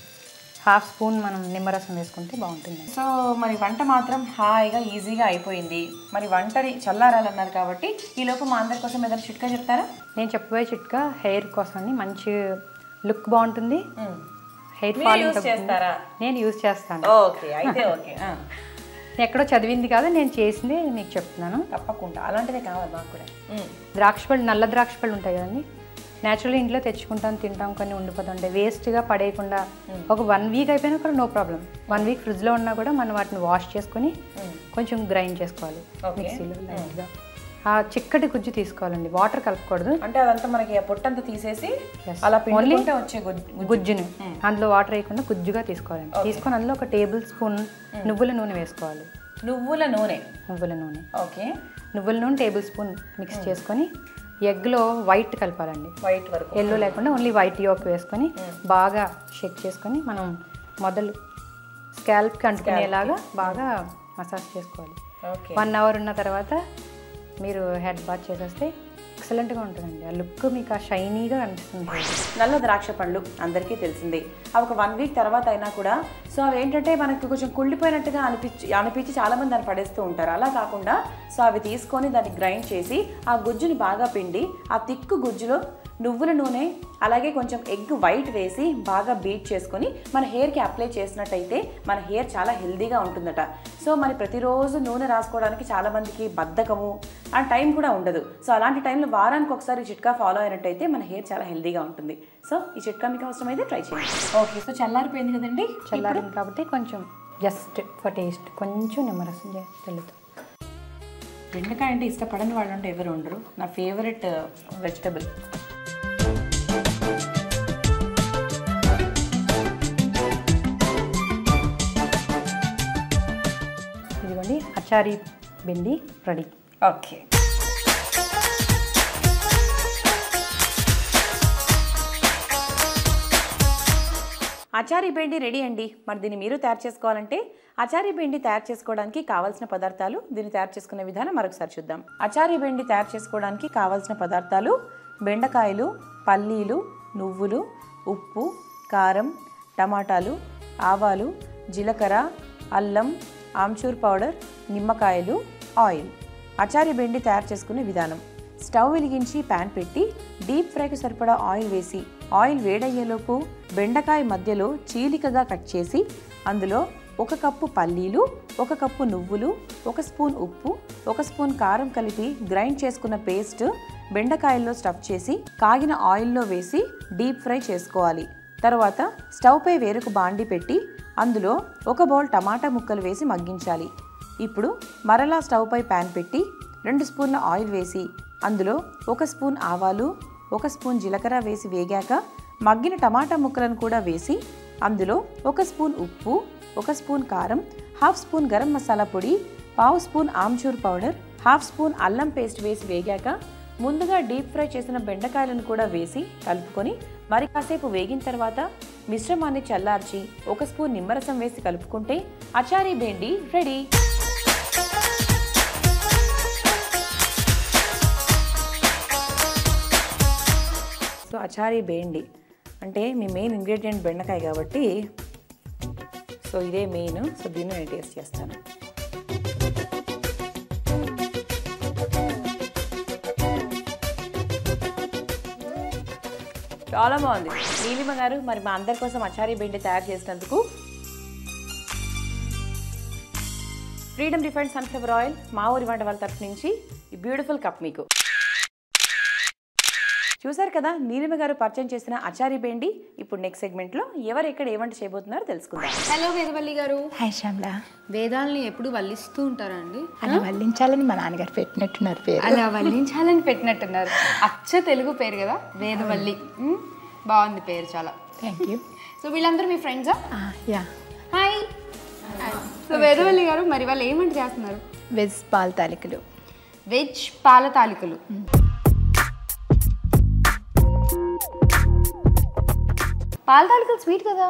హాఫ్ స్పూన్ మనం నిమ్మరసం వేసుకుంటే బాగుంటుంది. సో మరి వంట మాత్రం హాయిగా ఈజీగా అయిపోయింది. మరి వంటని చల్లారాలన్నారు కాబట్టి ఈలోపు మా అందరి కోసం ఏదైనా చిట్కా చెప్తారా? నేను చెప్పబోయే చిట్కా హెయిర్ కోసం అండి. మంచి లుక్ బాగుంటుంది. హెయిర్ ఫాల్ చేస్తారా? నేను యూజ్ చేస్తాను. ఓకే. అయితే ఓకే. ఎక్కడో చదివింది కాదు, నేను చేసింది మీకు చెప్తున్నాను. తప్పకుండా అలాంటిదే కావాలి మాకు కూడా. ద్రాక్ష పళ్ళు, నల్ల ద్రాక్ష పళ్ళు ఉంటాయి కదండి, న్యాచురల్ ఇంట్లో తెచ్చుకుంటాం, తింటాం, కొన్ని ఉండిపోతుంటాయి. వేస్ట్గా పడేయకుండా ఒక 1 వీక్ అయిపోయినా కూడా నో ప్రాబ్లం. 1 వీక్ ఫ్రిడ్జ్లో ఉన్నా కూడా మనం వాటిని వాష్ చేసుకొని కొంచెం గ్రైండ్ చేసుకోవాలి మిక్సీలో లైట్గా. ఆ చిక్కటి గుజ్జు తీసుకోవాలండి, వాటర్ కలపకూడదు. అంటే అదంతా మనకి పొట్టంతా తీసేసి అలా ఓన్లీ వచ్చే గుజ్జుని అందులో వాటర్ వేయకుండా గుజ్జుగా తీసుకోవాలండి. తీసుకొని అందులో ఒక టేబుల్ స్పూన్ నువ్వుల నూనె వేసుకోవాలి. నువ్వుల నూనె. ఓకే. నువ్వుల నూనె టేబుల్ స్పూన్ మిక్స్ చేసుకొని ఎగ్లో వైట్ కలపాలండి, వైట్ వరకు, ఎల్లో లేకుండా ఓన్లీ వైట్ యోక్ వేసుకొని బాగా షేక్ చేసుకొని మనం మొదలు స్కాల్ప్కి అంటుకునేలాగా బాగా మసాజ్ చేసుకోవాలి. 1 అవర్ ఉన్న తర్వాత మీరు హెడ్ బాత్ చేసేస్తే ఎక్సలెంట్గా ఉంటుందండి. ఆ లుక్ మీకు ఆ షైనీగా అనిపిస్తుంది. నల్ల ద్రాక్ష పళ్ళు అందరికీ తెలిసిందే. అవి ఒక 1 వీక్ తర్వాత అయినా కూడా సో అవి ఏంటంటే మనకు కొంచెం కుళ్ళిపోయినట్టుగా అనిపించి చాలామంది దాన్ని పడేస్తూ ఉంటారు. అలా కాకుండా సో అవి తీసుకొని దాన్ని గ్రైండ్ చేసి ఆ గుజ్జుని బాగా పిండి ఆ తిక్కు గుజ్జులో నువ్వుల నూనె అలాగే కొంచెం ఎగ్ వైట్ వేసి బాగా బీట్ చేసుకొని మన హెయిర్కి అప్లై చేసినట్టయితే మన హెయిర్ చాలా హెల్దీగా ఉంటుందట. సో మరి ప్రతిరోజు నూనె రాసుకోవడానికి చాలామందికి బద్ధకము ఆ టైం కూడా ఉండదు. సో అలాంటి టైంలో వారానికి ఒకసారి చిట్కా ఫాలో అయినట్టయితే మన హెయిర్ చాలా హెల్దీగా ఉంటుంది. సో ఈ చిట్కా మీకు అవసరమైతే ట్రై చేయండి. ఓకే. సో చల్లారిపోయింది కదండి. చల్లారింది కాబట్టి కొంచెం జస్ట్ ఫర్ టేస్ట్ కొంచెం నిమ్మరసం చల్లుతాం. బెండకాయ అంటే ఇష్టపడని వాళ్ళు అంటే ఎవరు ఉండరు. నా ఫేవరెట్ వెజిటబుల్. ఇదిగోండి achari bhindi ready. Okay. Achari bhindi ready అండి. మరి దీన్ని మీరు తయారు చేసుకోవాలంటే అచారీ బెండి తయారు చేసుకోవడానికి కావాల్సిన పదార్థాలు, దీన్ని తయారు చేసుకునే విధానం మరొకసారి చూద్దాం. అచారీ బెండి తయారు చేసుకోవడానికి కావాల్సిన పదార్థాలు: బెండకాయలు, పల్లీలు, నువ్వులు, ఉప్పు, కారం, టమాటాలు, ఆవాలు, జీలకర్ర, అల్లం, ఆమ్చూర్ పౌడర్, నిమ్మకాయలు, ఆయిల్. అచారి బెండి తయారు చేసుకునే విధానం: స్టవ్ వెలిగించి ప్యాన్ పెట్టి డీప్ ఫ్రైకి సరిపడా ఆయిల్ వేసి ఆయిల్ వేడయ్యేలోపు బెండకాయ మధ్యలో చీలికగా కట్ చేసి అందులో 1 కప్పు పల్లీలు, 1 కప్పు నువ్వులు, 1 స్పూన్ ఉప్పు, 1 స్పూన్ కారం కలిపి గ్రైండ్ చేసుకున్న పేస్ట్ బెండకాయల్లో స్టఫ్ చేసి కాగిన ఆయిల్లో వేసి డీప్ ఫ్రై చేసుకోవాలి. తర్వాత స్టవ్ పై వేరొక బాండి పెట్టి అందులో 1 బౌల్ టమాటా ముక్కలు వేసి మగ్గించాలి. ఇప్పుడు మరలా స్టవ్ పై ప్యాన్ పెట్టి 2 స్పూన్ల ఆయిల్ వేసి అందులో 1 స్పూన్ ఆవాలు, 1 స్పూన్ జీలకర్ర వేసి వేగాక మగ్గిన టమాటా ముక్కలను కూడా వేసి అందులో 1 స్పూన్ ఉప్పు, 1 స్పూన్ కారం, 1/2 స్పూన్ గరం మసాలా పొడి, 1/2 స్పూన్ ఆమ్చూర్ పౌడర్, 1/2 స్పూన్ అల్లం పేస్ట్ వేసి వేగాక ముందుగా డీప్ ఫ్రై చేసిన బెండకాయలను కూడా వేసి కలుపుకొని మరి కాసేపు వేగిన తర్వాత మిశ్రమాన్ని చల్లార్చి 1 స్పూన్ నిమ్మరసం వేసి కలుపుకుంటే అచారీ బెండి రెడీ. సో అచారీ బెండి అంటే మీ మెయిన్ ఇంగ్రీడియంట్ బెండకాయ కాబట్టి సో ఇదే మెయిన్. సో దీన్ని నేను టేస్ట్ చేస్తాను. చాలా బాగుంది. నీలిమ గారు, మరి మా అందరి కోసం అచారీ బెండి తయారు చేసినందుకు ఫ్రీడమ్ రిఫైన్డ్ సన్ఫ్లవర్ ఆయిల్ మా ఊరి వంట వాళ్ళ తరఫు నుంచి ఈ బ్యూటిఫుల్ కప్ మీకు. చూసారు కదా నీలిమ గారు పరిచయం చేసిన అచారీ బెండి. ఇప్పుడు నెక్స్ట్ సెగ్మెంట్లో ఎవరు ఎక్కడ ఏ వంట చేయబోతున్నారో తెలుసుకుందాం. హలో వేదవల్లి గారు. హాయ్ శ్యామల. వేదాల్ని ఎప్పుడు వల్లిస్తూ ఉంటారా అండి? అలా వల్లించాలని మా నాన్నగారు పెట్టినట్టున్నారు పేరు. అలా వల్లించాలని పెట్టినట్టున్నారు. అచ్చ తెలుగు పేరు కదా వేదవల్లి. బాగుంది పేరు చాలా. Thank you. సో వీళ్ళందరూ మీ ఫ్రెండ్సా? యా. హాయ్. సో వేదవల్లి గారు, మరి వాళ్ళు ఏమంట చేస్తున్నారు? వెజ్ పాల తాలికలు. వెజ్ పాల తాలికలు. పాల తాలికలు స్వీట్ కదా?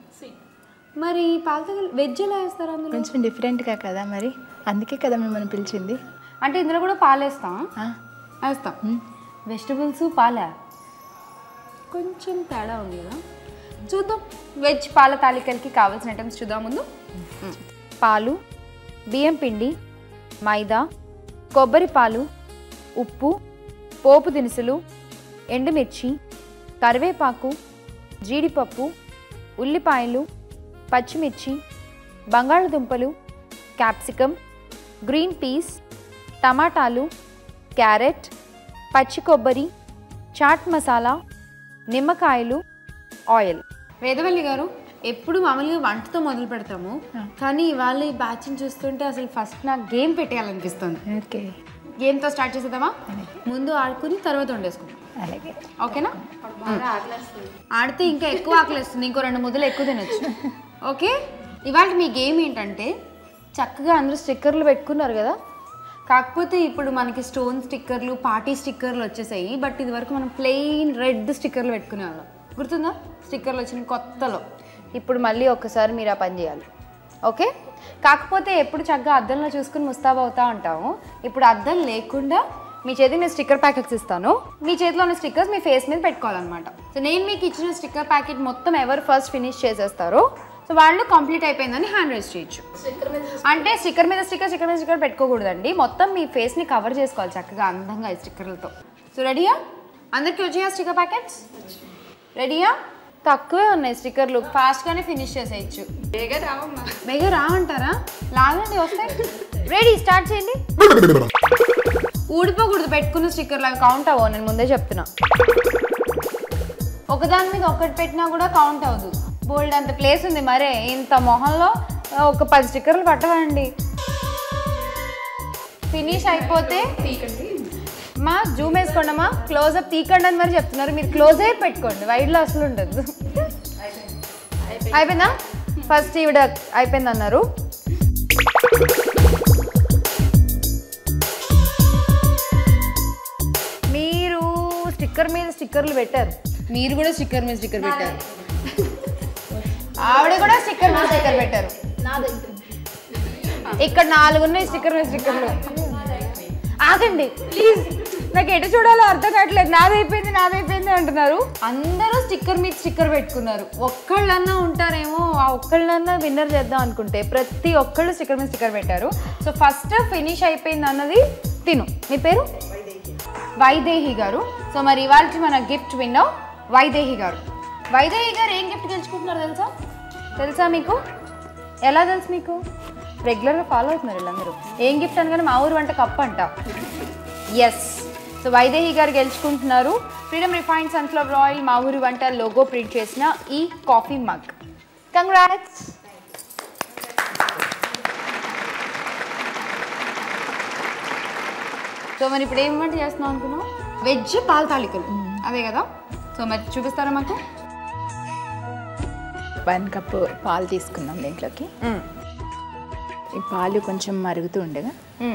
మరి పాల తాలికలు వెజ్ ఎలా వేస్తారు? అందులో కొంచెం డిఫరెంట్గా కదా, మరి అందుకే కదా మిమ్మల్ని పిలిచింది. అంటే ఇందులో కూడా పాలు వేస్తాం? వేస్తాం. వెజిటబుల్స్ పాలా కొంచెం తేడా ఉంది కదా. చూద్దాం. వెజ్ పాల తాలికలకి కావాల్సిన ఐటమ్స్ చూద్దాం ముందు. పాలు, బియ్యం పిండి, మైదా, కొబ్బరి పాలు, ఉప్పు, పోపు దినుసులు, ఎండుమిర్చి, కరివేపాకు, జీడిపప్పు, ఉల్లిపాయలు, పచ్చిమిర్చి, బంగాళదుంపలు, క్యాప్సికమ్, గ్రీన్ పీస్, టమాటాలు, క్యారెట్, పచ్చి కొబ్బరి, చాట్ మసాలా, నిమ్మకాయలు, ఆయిల్. వేదవల్లి గారు, ఎప్పుడు మామూలుగా వంటతో మొదలు పెడతాము, కానీ ఇవాళ ఈ బ్యాచ్ని చూస్తుంటే అసలు ఫస్ట్ నాకు గేమ్ పెట్టేయాలనిపిస్తుంది. ఓకే, గేమ్తో స్టార్ట్ చేసేద్దామా? ముందు ఆడుకుని తర్వాత వండేసుకుందాం. అలాగే. ఓకేనా? ఆడితే ఇంకా ఎక్కువ ఆకలిస్తుంది, ఇంకో 2 ముద్దలు ఎక్కువ తినొచ్చు. ఓకే, ఇవాళ మీ గేమ్ ఏంటంటే చక్కగా అందరూ స్టిక్కర్లు పెట్టుకున్నారు కదా, కాకపోతే ఇప్పుడు మనకి స్టోన్ స్టిక్కర్లు, పార్టీ స్టిక్కర్లు వచ్చేసాయి. బట్ ఇది వరకు మనం ప్లెయిన్ రెడ్ స్టిక్కర్లు పెట్టుకునేవాళ్ళం, గుర్తుందా? స్టిక్కర్లు వచ్చిన కొత్తలో. ఇప్పుడు మళ్ళీ ఒక్కసారి మీరు ఆ పని చేయాలి. ఓకే, కాకపోతే ఎప్పుడు చక్కగా అద్దంలో చూసుకుని ముస్తాబు అవుతూ ఉంటాము. ఇప్పుడు అద్దం లేకుండా మీ చేతికి నేను స్టిక్కర్ ప్యాకెట్స్ ఇస్తాను. మీ చేతిలో ఉన్న స్టిక్కర్స్ మీ ఫేస్ మీద పెట్టుకోవాలన్నమాట. సో నేను మీకు ఇచ్చిన స్టిక్కర్ ప్యాకెట్ మొత్తం ఎవరు ఫస్ట్ ఫినిష్ చేసేస్తారో సో వాళ్ళు కంప్లీట్ అయిపోయిందని హ్యాండ్ రైజ్ చేయొచ్చు. అంటే స్టిక్కర్ మీద స్టిక్కర్, స్టిక్కర్ మీద స్టిక్కర్ పెట్టుకోకూడదండి, మొత్తం మీ ఫేస్ని కవర్ చేసుకోవాలి చక్కగా అందంగా ఈ స్టిక్కర్లతో. సో రెడీయా? అందరికీ వచ్చాయా స్టిక్కర్ ప్యాకెట్స్? రెడీయా? తక్కువే ఉన్నాయి స్టిక్కర్లు, ఫాస్ట్గానే ఫినిష్ చేసేయచ్చు. బేగా రావంటారా? లాగండి వస్తాయి. రెడీ, స్టార్ట్ చేయండి. ఊడిపోకూడదు పెట్టుకున్న స్టిక్కర్లు, అవి కౌంట్ అవ్వవు, నేను ముందే చెప్తున్నా. ఒకదాని మీద ఒకటి పెట్టినా కూడా కౌంట్ అవ్వదు. బోల్డ్ అంత ప్లేస్ ఉంది, మరే ఇంత మొహంలో ఒక 10 స్టిక్కర్లు పట్టవండి. ఫినిష్ అయిపోతే మా జూమ్ వేసుకోండమ్మా, క్లోజ్అప్ తీకండి అని మరి చెప్తున్నారు, మీరు క్లోజ్ అయి పెట్టుకోండి, వైడ్లో అసలు ఉండదు. అయిపోయిందా? ఫస్ట్ ఈవిడ అయిపోయింది అన్నారు. మీరు స్టిక్కర్ మీద స్టిక్కర్లు పెట్టారు, మీరు కూడా స్టిక్కర్ మీద స్టిక్కర్ పెట్టారు, ఆవిడ కూడా స్టిక్కర్ మీద స్టిక్కర్ పెట్టారు. ఇక్కడ 4 ఉన్నాయి స్టిక్కర్ మీద స్టిక్కర్లు. ఆగండి ప్లీజ్, నాకు ఎటు చూడాలో అర్థం కావట్లేదు. నాదైపోయింది అంటున్నారు. అందరూ స్టిక్కర్ మీద స్టిక్కర్ పెట్టుకున్నారు. ఒక్కళ్ళన్నా ఉంటారేమో, ఆ ఒక్కళ్ళన్నా విన్నర్ చేద్దాం అనుకుంటే ప్రతి ఒక్కళ్ళు స్టిక్కర్ మీద స్టిక్కర్ పెట్టారు. సో ఫస్ట్ ఫినిష్ అయిపోయింది అన్నది తిను. మీ పేరు వైదేహి గారు. సో మరి ఇవాళ మన గిఫ్ట్ విన్నర్ వైదేహి గారు. వైదేహి గారు ఏం గిఫ్ట్ గెలుచుకుంటున్నారు తెలుసా మీకు? ఎలా తెలుసు మీకు? రెగ్యులర్గా ఫాలో అవుతున్నారు వీళ్ళందరూ. ఏం గిఫ్ట్ అనగానే మా ఊరు వంట కప్ అంట. ఎస్. సో వైదేహి గారు గెలుచుకుంటున్నారు ఫ్రీడమ్ రిఫైన్డ్ సన్ఫ్లవర్ ఆయిల్ మా ఊరి వంట లోగో ప్రింట్ చేసిన ఈ కాఫీ మగ్. కంగ్రాట్స్. సో మరి ఇప్పుడు ఏం వంట చేస్తున్నాం అనుకున్నాం? వెజ్ పాల తాలికలు అవే కదా. సో మరి చూపిస్తారా మాకు? 1 కప్పు పాలు తీసుకున్నాం దీంట్లోకి. ఈ పాలు కొంచెం మరుగుతూ ఉండగా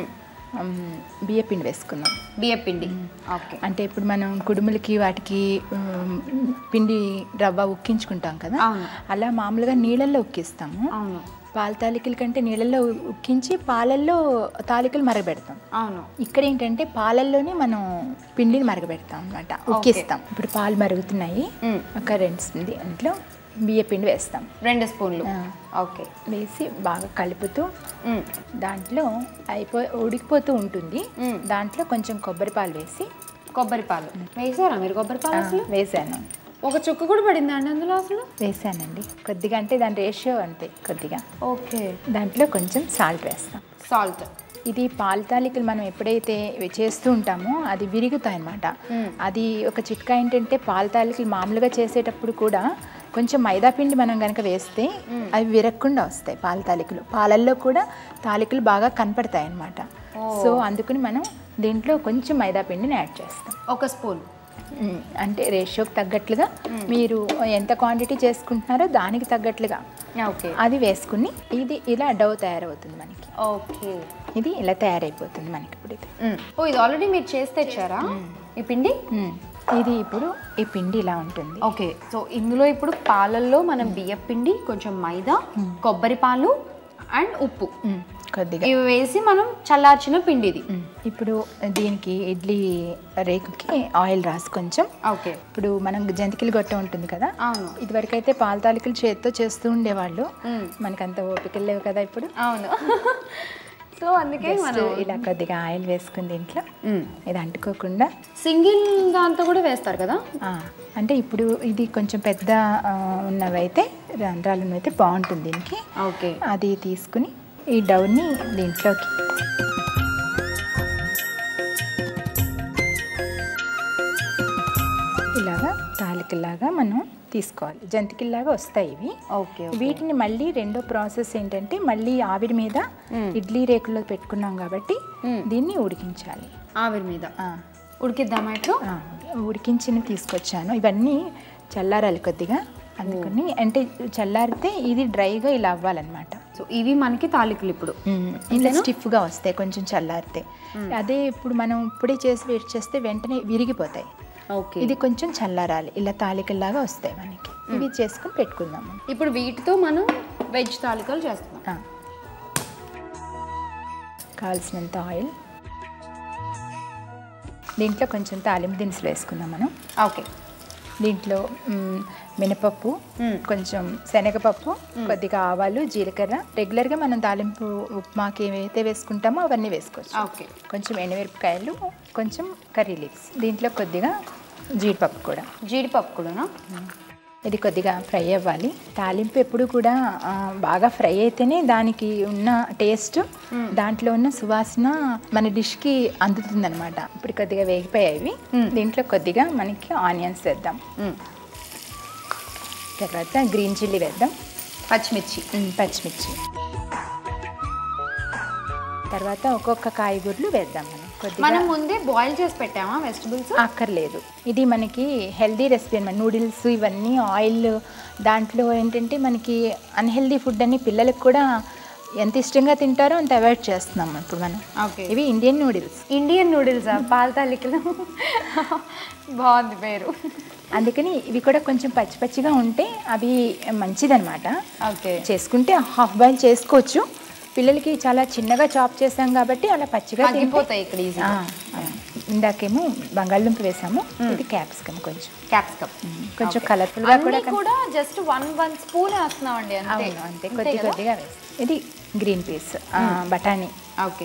బియ్యపిండి వేసుకున్నాం. బియ్యపిండి ఓకే. అంటే ఇప్పుడు మనం కుడుములకి వాటికి పిండి రవ్వ ఉక్కించుకుంటాం కదా, అలా మామూలుగా నీళ్ళల్లో ఉక్కిస్తాము. అవును. పాల తాలికల కంటే నీళ్ళల్లో ఉక్కించి పాలల్లో తాలికలు మరగబెడతాం. అవును. ఇక్కడ ఏంటంటే పాలల్లోనే మనం పిండిని మరగబెడతాం అన్నమాట, ఉక్కిస్తాం. ఇప్పుడు పాలు మరుగుతున్నాయి. ఒక 2 దాంట్లో బియ్యపిండి వేస్తాం. 2 స్పూన్లు ఓకే వేసి బాగా కలుపుతూ దాంట్లో ఉడికిపోతూ ఉంటుంది. దాంట్లో కొంచెం కొబ్బరి పాలు వేసి. కొబ్బరి పాలు వేసారా మీరు? కొబ్బరి పాలు అసలు వేసాను. ఒక చుక్క కూడా పడిందా అండి అందులో? అసలు వేసానండి కొద్దిగా, అంటే దాని రేషియో అంతే కొద్దిగా. ఓకే. దాంట్లో కొంచెం సాల్ట్ వేస్తాం. సాల్ట్. ఇది పాల తాలికలు మనం ఎప్పుడైతే చేస్తూ ఉంటామో అది విరుగుతాయి అన్నమాట. అది ఒక చిట్కా ఏంటంటే పాల తాలికలు మామూలుగా చేసేటప్పుడు కూడా కొంచెం మైదా పిండి మనం కనుక వేస్తే అవి విరగకుండా వస్తాయి పాల తాలికలు. పాలల్లో కూడా తాలికలు బాగా కనపడతాయి అన్నమాట. సో అందుకని మనం దీంట్లో కొంచెం మైదా పిండిని యాడ్ చేస్తాం. 1 స్పూన్. అంటే రేషియోకి తగ్గట్లుగా మీరు ఎంత క్వాంటిటీ చేసుకుంటున్నారో దానికి తగ్గట్లుగా ఓకే అది వేసుకుని ఇది ఇలా డౌ తయారవుతుంది మనకి. ఓకే. ఇది ఇలా తయారైపోతుంది మనకి ఇప్పుడు. ఇది ఇది ఆల్రెడీ మీరు చేసి తెచ్చారా ఈ పిండి? ఇది ఇప్పుడు ఈ పిండి ఇలా ఉంటుంది. ఓకే. సో ఇందులో ఇప్పుడు పాలల్లో మనం బియ్యం పిండి, కొంచెం మైదా, కొబ్బరి పాలు అండ్ ఉప్పు కొద్దిగా ఇవి వేసి మనం చల్లార్చిన పిండి ఇది. ఇప్పుడు దీనికి ఇడ్లీ రేకుకి ఆయిల్ రాసి కొంచెం. ఓకే. ఇప్పుడు మనం జంతికలు గొట్ట ఉంటుంది కదా, అవును. ఇదివరకైతే పాల తాలికలు చేతితో చేస్తూ ఉండేవాళ్ళు. మనకంత ఓపికలు లేవు కదా ఇప్పుడు. అవును. సో అందుకే మనం ఇలా కొద్దిగా ఆయిల్ వేసుకుని దీంట్లో ఇది అంటుకోకుండా సింగిల్ దాంతో కూడా వేస్తారు కదా. అంటే ఇప్పుడు ఇది కొంచెం పెద్ద ఉన్నవైతే రంధ్రాలు ఉన్నవైతే బాగుంటుంది దీనికి. ఓకే. అది తీసుకుని ఈ డౌని దీంట్లోకి ఇలాగా తాలికల్లాగా మనం తీసుకోవాలి. జంతికల్లాగా వస్తాయి ఇవి. ఓకే. వీటిని మళ్ళీ రెండో ప్రాసెస్ ఏంటంటే మళ్ళీ ఆవిరి మీద ఇడ్లీ రేకుల్లో పెట్టుకున్నాం కాబట్టి దీన్ని ఉడికించాలి. ఆవిరి మీద ఉడికిద్దామా? ఇట్లా ఉడికించిన తీసుకొచ్చాను. ఇవన్నీ చల్లారాలి కొద్దిగా, అందుకని అంటే చల్లారితే ఇది డ్రైగా ఇలా అవ్వాలన్నమాట. సో ఇవి మనకి తాలికలు ఇప్పుడు ఇలా స్టిఫ్గా వస్తాయి కొంచెం చల్లారితే. అదే ఇప్పుడు మనం ఇప్పుడే చేసి వేడి చేస్తే వెంటనే విరిగిపోతాయి. ఓకే. ఇది కొంచెం చల్లారాలి, ఇలా తాలికల్లాగా వస్తాయి మనకి. ఇవి చేసుకుని పెట్టుకుందాం. ఇప్పుడు వీటితో మనం వెజ్ తాలికలు చేస్తున్నాం. కావాల్సినంత ఆయిల్, దీంట్లో కొంచెం తాలింపు దినుసులు వేసుకుందాం మనం. ఓకే. దీంట్లో మినపప్పు, కొంచెం శనగపప్పు, కొద్దిగా ఆవాలు, జీలకర్ర. రెగ్యులర్గా మనం తాలింపు ఉప్మాకి ఏవైతే వేసుకుంటామో అవన్నీ వేసుకోవచ్చు. ఓకే. కొంచెం ఎండుమిరపకాయలు, కొంచెం కర్రీ లీవ్స్, దీంట్లో కొద్దిగా జీడిపప్పు కూడా. జీడిపప్పు కూడానా? ఇది కొద్దిగా ఫ్రై అవ్వాలి. తాలింపు ఎప్పుడు కూడా బాగా ఫ్రై అయితేనే దానికి ఉన్న టేస్ట్, దాంట్లో ఉన్న సువాసన మన డిష్కి అందుతుంది అనమాట. ఇప్పుడు కొద్దిగా వేగిపోయాయి. దీంట్లో కొద్దిగా మనకి ఆనియన్స్ వేద్దాం. తర్వాత గ్రీన్ చిల్లీ వేద్దాం. పచ్చిమిర్చి. తర్వాత ఒక్కొక్క కాయగూరలు వేద్దాం మనం. మనం ముందే బాయిల్ చేసి పెట్టామా వెజిటబుల్స్? అక్కర్లేదు. ఇది మనకి హెల్దీ రెసిపీ అనమాట. నూడిల్స్ ఇవన్నీ ఆయిల్ దాంట్లో ఏంటంటే మనకి అన్హెల్దీ ఫుడ్ అని పిల్లలకు కూడా ఎంత ఇష్టంగా తింటారో అంత అవాయిడ్ చేస్తున్నాం ఇప్పుడు మనం. ఓకే. ఇవి ఇండియన్ నూడిల్స్ పాల తాలికలు. బాగుంది పేరు. అందుకని ఇవి కూడా కొంచెం పచ్చిగా ఉంటే అవి మంచిదన్నమాట. ఓకే. చేసుకుంటే హాఫ్ బాయిల్ చేసుకోవచ్చు. పిల్లలకి చాలా చిన్నగా చాప్ చేసాం కాబట్టి అలా పచ్చిగా అయిపోతాయి ఇక్కడ. ఇందాకేమో బంగాళదుంప వేసాము, ఇది క్యాప్సికమ్ కొంచెం కలర్ఫుల్గా కూడా జస్ట్ 1 స్పూన్ వేస్తున్నామండి అంతే కొద్దిగా వేసి. ఇది గ్రీన్ పీస్ బఠానీ. ఓకే,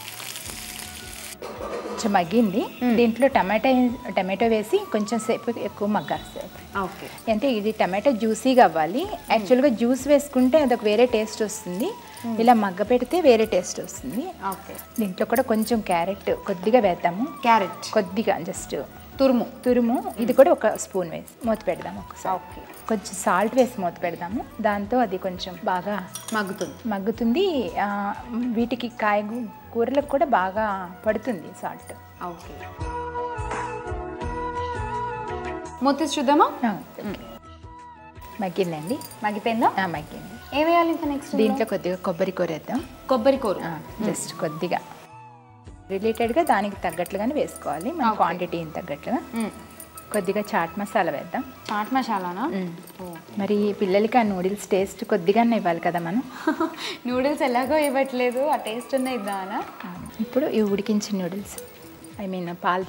కొంచెం మగ్గింది. దీంట్లో టమాటో వేసి కొంచెం సేపు ఎక్కువ మగ్గాలి. ఓకే, అంటే ఇది టమాటో జ్యూసీగా అవ్వాలి. యాక్చువల్గా జ్యూస్ వేసుకుంటే అదొక వేరే టేస్ట్ వస్తుంది, ఇలా మగ్గ పెడితే వేరే టేస్ట్ వస్తుంది. ఓకే, దీంట్లో కూడా కొంచెం క్యారెట్ కొద్దిగా వేద్దాము. క్యారెట్ కొద్దిగా జస్ట్ తురుము. ఇది కూడా 1 స్పూన్ వేసి మూత పెడదాము ఒకసారి. ఓకే, కొంచెం సాల్ట్ వేసి మూత పెడదాము. దాంతో అది కొంచెం బాగా మగ్గుతుంది. వీటికి కూరలకు కూడా బాగా పడుతుంది సాల్ట్. ఓకే, మూత చూద్దామా? మగ్గిందండి. మగ్గిపోయిందా? మగ్గింది. ఏం వేయాలి ఇంకా నెక్స్ట్? దీంట్లో కొద్దిగా కొబ్బరి కూర వేద్దాం. జస్ట్ కొద్దిగా రిలేటెడ్గా దానికి తగ్గట్లుగానే వేసుకోవాలి, మన క్వాంటిటీని తగ్గట్లుగా. కొద్దిగా చాట్ మసాలా వేద్దాం. చాట్ మసాలానా? మరి పిల్లలకి ఆ నూడిల్స్ టేస్ట్ కొద్దిగానే ఇవ్వాలి కదా మనం. నూడిల్స్ ఎలాగో ఇవ్వట్లేదు, ఆ టేస్ట్ ఉన్న ఇద్దామనా? ఇప్పుడు ఈ ఉడికించిన నూడిల్స్, ఐ మీన్ పాల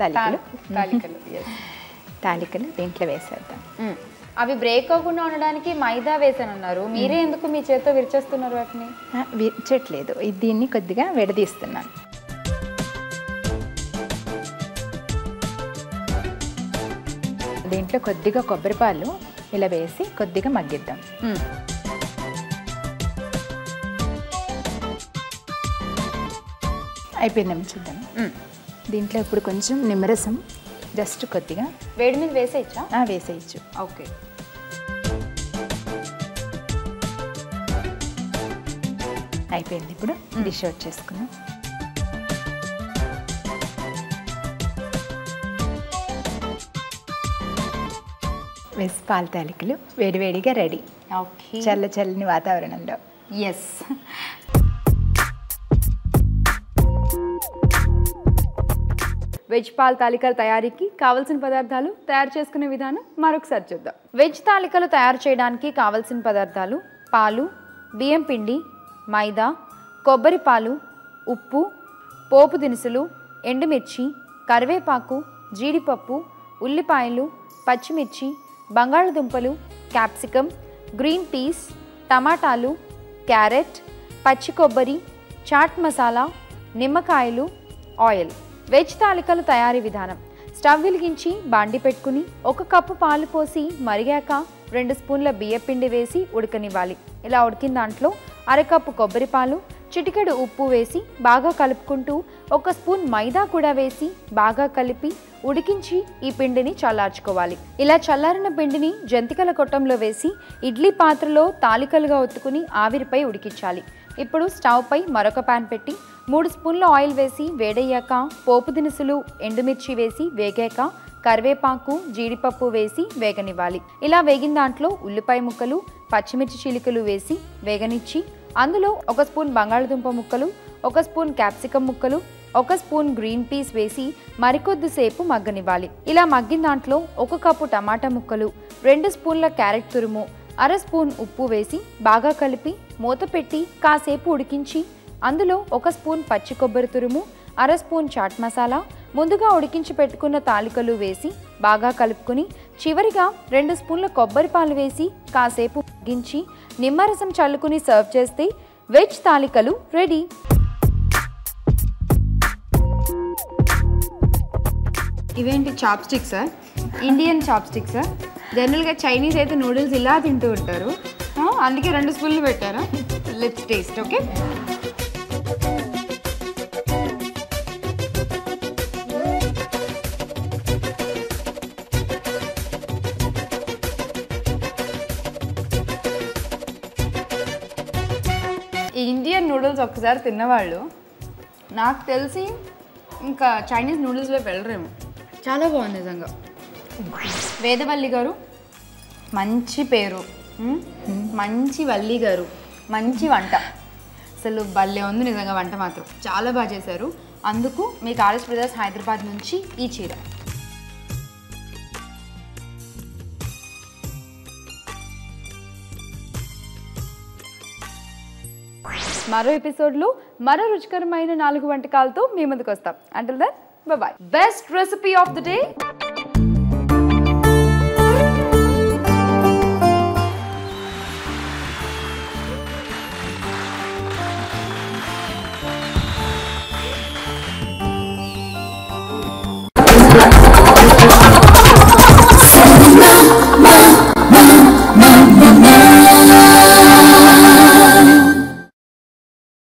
తాలికలు దీంట్లో వేసేద్దాం. అవి బ్రేక్ అవ్వకుండా ఉండడానికి మైదా వేసానన్నారు, మీరే ఎందుకు మీ చేతితో విరిచేస్తున్నారు వాటిని? విరచట్లేదు, దీన్ని కొద్దిగా విడదీస్తున్నాను. దీంట్లో కొద్దిగా కొబ్బరి పాలు ఇలా వేసి కొద్దిగా మగ్గిద్దాం. అయిపోయిందేమో చూద్దాం. దీంట్లో ఇప్పుడు కొంచెం నిమ్మరసం జస్ట్ కొద్దిగా వేడి మీద వేసేయచ్చా? వేసేయచ్చు. ఓకే, అయిపోయింది. ఇప్పుడు డిష్ అవుట్ చేసుకున్నాం. వెజ్ పాల తాలికలు వేడివేడిగా రెడీ. ఓకే, చల్లని వాతావరణంలో. ఎస్. వెజ్ పాల తాలికల తయారీకి కావలసిన పదార్థాలు, తయారు చేసుకునే విధానం మరొకసారి చూద్దాం. వెజ్ తాలికలు తయారు చేయడానికి కావలసిన పదార్థాలు: పాలు, బియ్యం పిండి, మైదా, కొబ్బరి పాలు, ఉప్పు, పోపు దినుసులు, ఎండుమిర్చి, కరివేపాకు, జీడిపప్పు, ఉల్లిపాయలు, పచ్చిమిర్చి, బంగాళదుంపలు, క్యాప్సికమ్, గ్రీన్ పీస్, టమాటాలు, క్యారెట్, పచ్చి కొబ్బరి, చాట్ మసాలా, నిమ్మకాయలు, ఆయిల్. వెజ్ తాలికలు తయారీ విధానం: స్టవ్ వెలిగించి బాండి పెట్టుకుని 1 కప్పు పాలు పోసి మరిగాక 2 స్పూన్ల బియ్యపిండి వేసి ఉడకనివ్వాలి. ఇలా ఉడికిన దాంట్లో 1/2 కప్పు కొబ్బరి పాలు, చిటికెడు ఉప్పు వేసి బాగా కలుపుకుంటూ 1 స్పూన్ మైదా కూడా వేసి బాగా కలిపి ఉడికించి ఈ పిండిని చల్లార్చుకోవాలి. ఇలా చల్లారిన పిండిని జంతికల కొట్టంలో వేసి ఇడ్లీ పాత్రలో తాలికలుగా ఒత్తుకుని ఆవిరిపై ఉడికించాలి. ఇప్పుడు స్టవ్ పై మరొక పాన్ పెట్టి 3 స్పూన్ల ఆయిల్ వేసి వేడయ్యాక పోపు దినుసులు, ఎండుమిర్చి వేసి వేగాక కరివేపాకు, జీడిపప్పు వేసి వేగనివ్వాలి. ఇలా వేగిన దాంట్లో ఉల్లిపాయ ముక్కలు, పచ్చిమిర్చి చీలికలు వేసి వేగనిచ్చి అందులో 1 స్పూన్ బంగాళదుంప ముక్కలు, 1 స్పూన్ క్యాప్సికమ్ ముక్కలు, 1 స్పూన్ గ్రీన్ పీస్ వేసి మరికొద్దిసేపు మగ్గనివ్వాలి. ఇలా మగ్గిన దాంట్లో 1 కప్పు టమాటా ముక్కలు, 2 స్పూన్ల క్యారెట్ తురుము, 1/2 స్పూన్ ఉప్పు వేసి బాగా కలిపి మూత పెట్టి కాసేపు ఉడికించి అందులో 1 స్పూన్ పచ్చి కొబ్బరి తురుము, 1/2 స్పూన్ చాట్ మసాలా, ముందుగా ఉడికించి పెట్టుకున్న తాలికలు వేసి బాగా కలుపుకొని చివరిగా 2 స్పూన్ల కొబ్బరి పాలు వేసి కాసేపు మగ్గించి నిమ్మరసం చల్లుకుని సర్వ్ చేస్తే వెజ్ తాలికలు రెడీ. ఇవేంటి చాప్ స్టిక్సా? ఇండియన్ చాప్ స్టిక్సా? జనరల్గా చైనీస్ అయితే నూడిల్స్ ఇలా తింటూ ఉంటారు, అందుకే 2 స్పూన్లు పెట్టారా? Let's taste. Okay, Indian noodles ఒక్కసారి తిన్నవాళ్ళు నాకు తెలిసి ఇంకా చైనీస్ నూడిల్స్లో వెళ్ళరేమో. చాలా బాగుంది నిజంగా. వేదవల్లి గారు మంచి పేరు, మంచి వల్లి గారు మంచి వంట, అసలు భలే ఉంది నిజంగా. వంట మాత్రం చాలా బాగా చేశారు. అందుకు మీ కాలేజ్ బ్రదర్స్ హైదరాబాద్ నుంచి ఈ చీర. మరో ఎపిసోడ్లో మరో రుచికరమైన 4 వంటకాలతో మీ ముందుకు వస్తాం. Until then bye. Best recipe of the day.